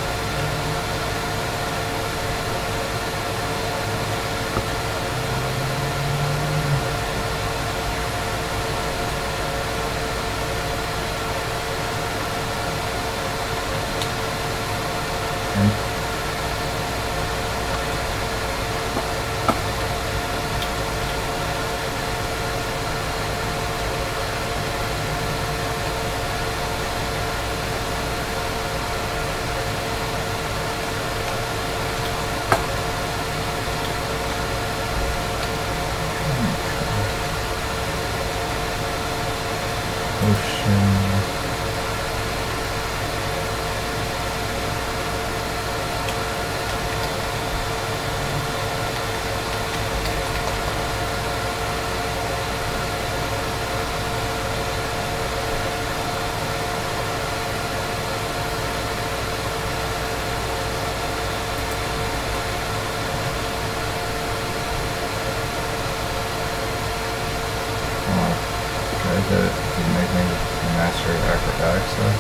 A: Did it make me a master of acrobatics though?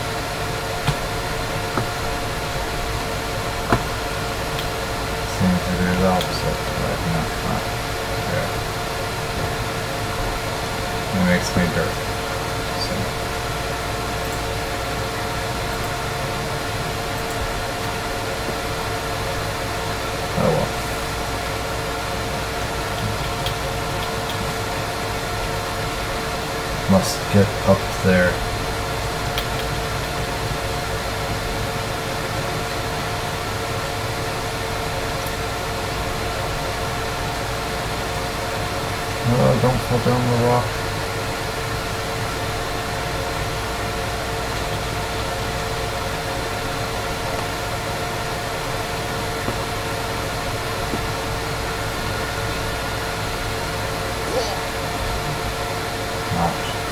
A: Seems to do the opposite, but no, not. Yeah. It makes me dirt. So. Oh well. Must get up there. Oh, don't fall down the rock. Ouch.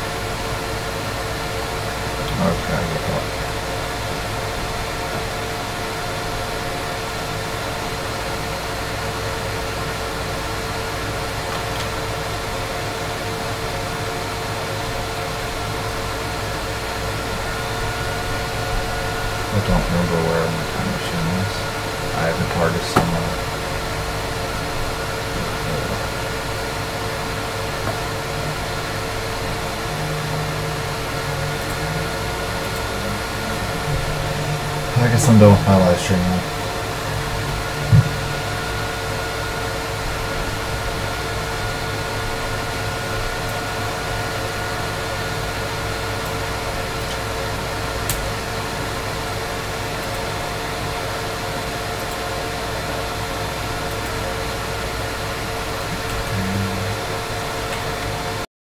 A: Okay, I get up. I don't remember where my time machine is. I have the TARDIS somewhere. I guess I'm done with my live stream now.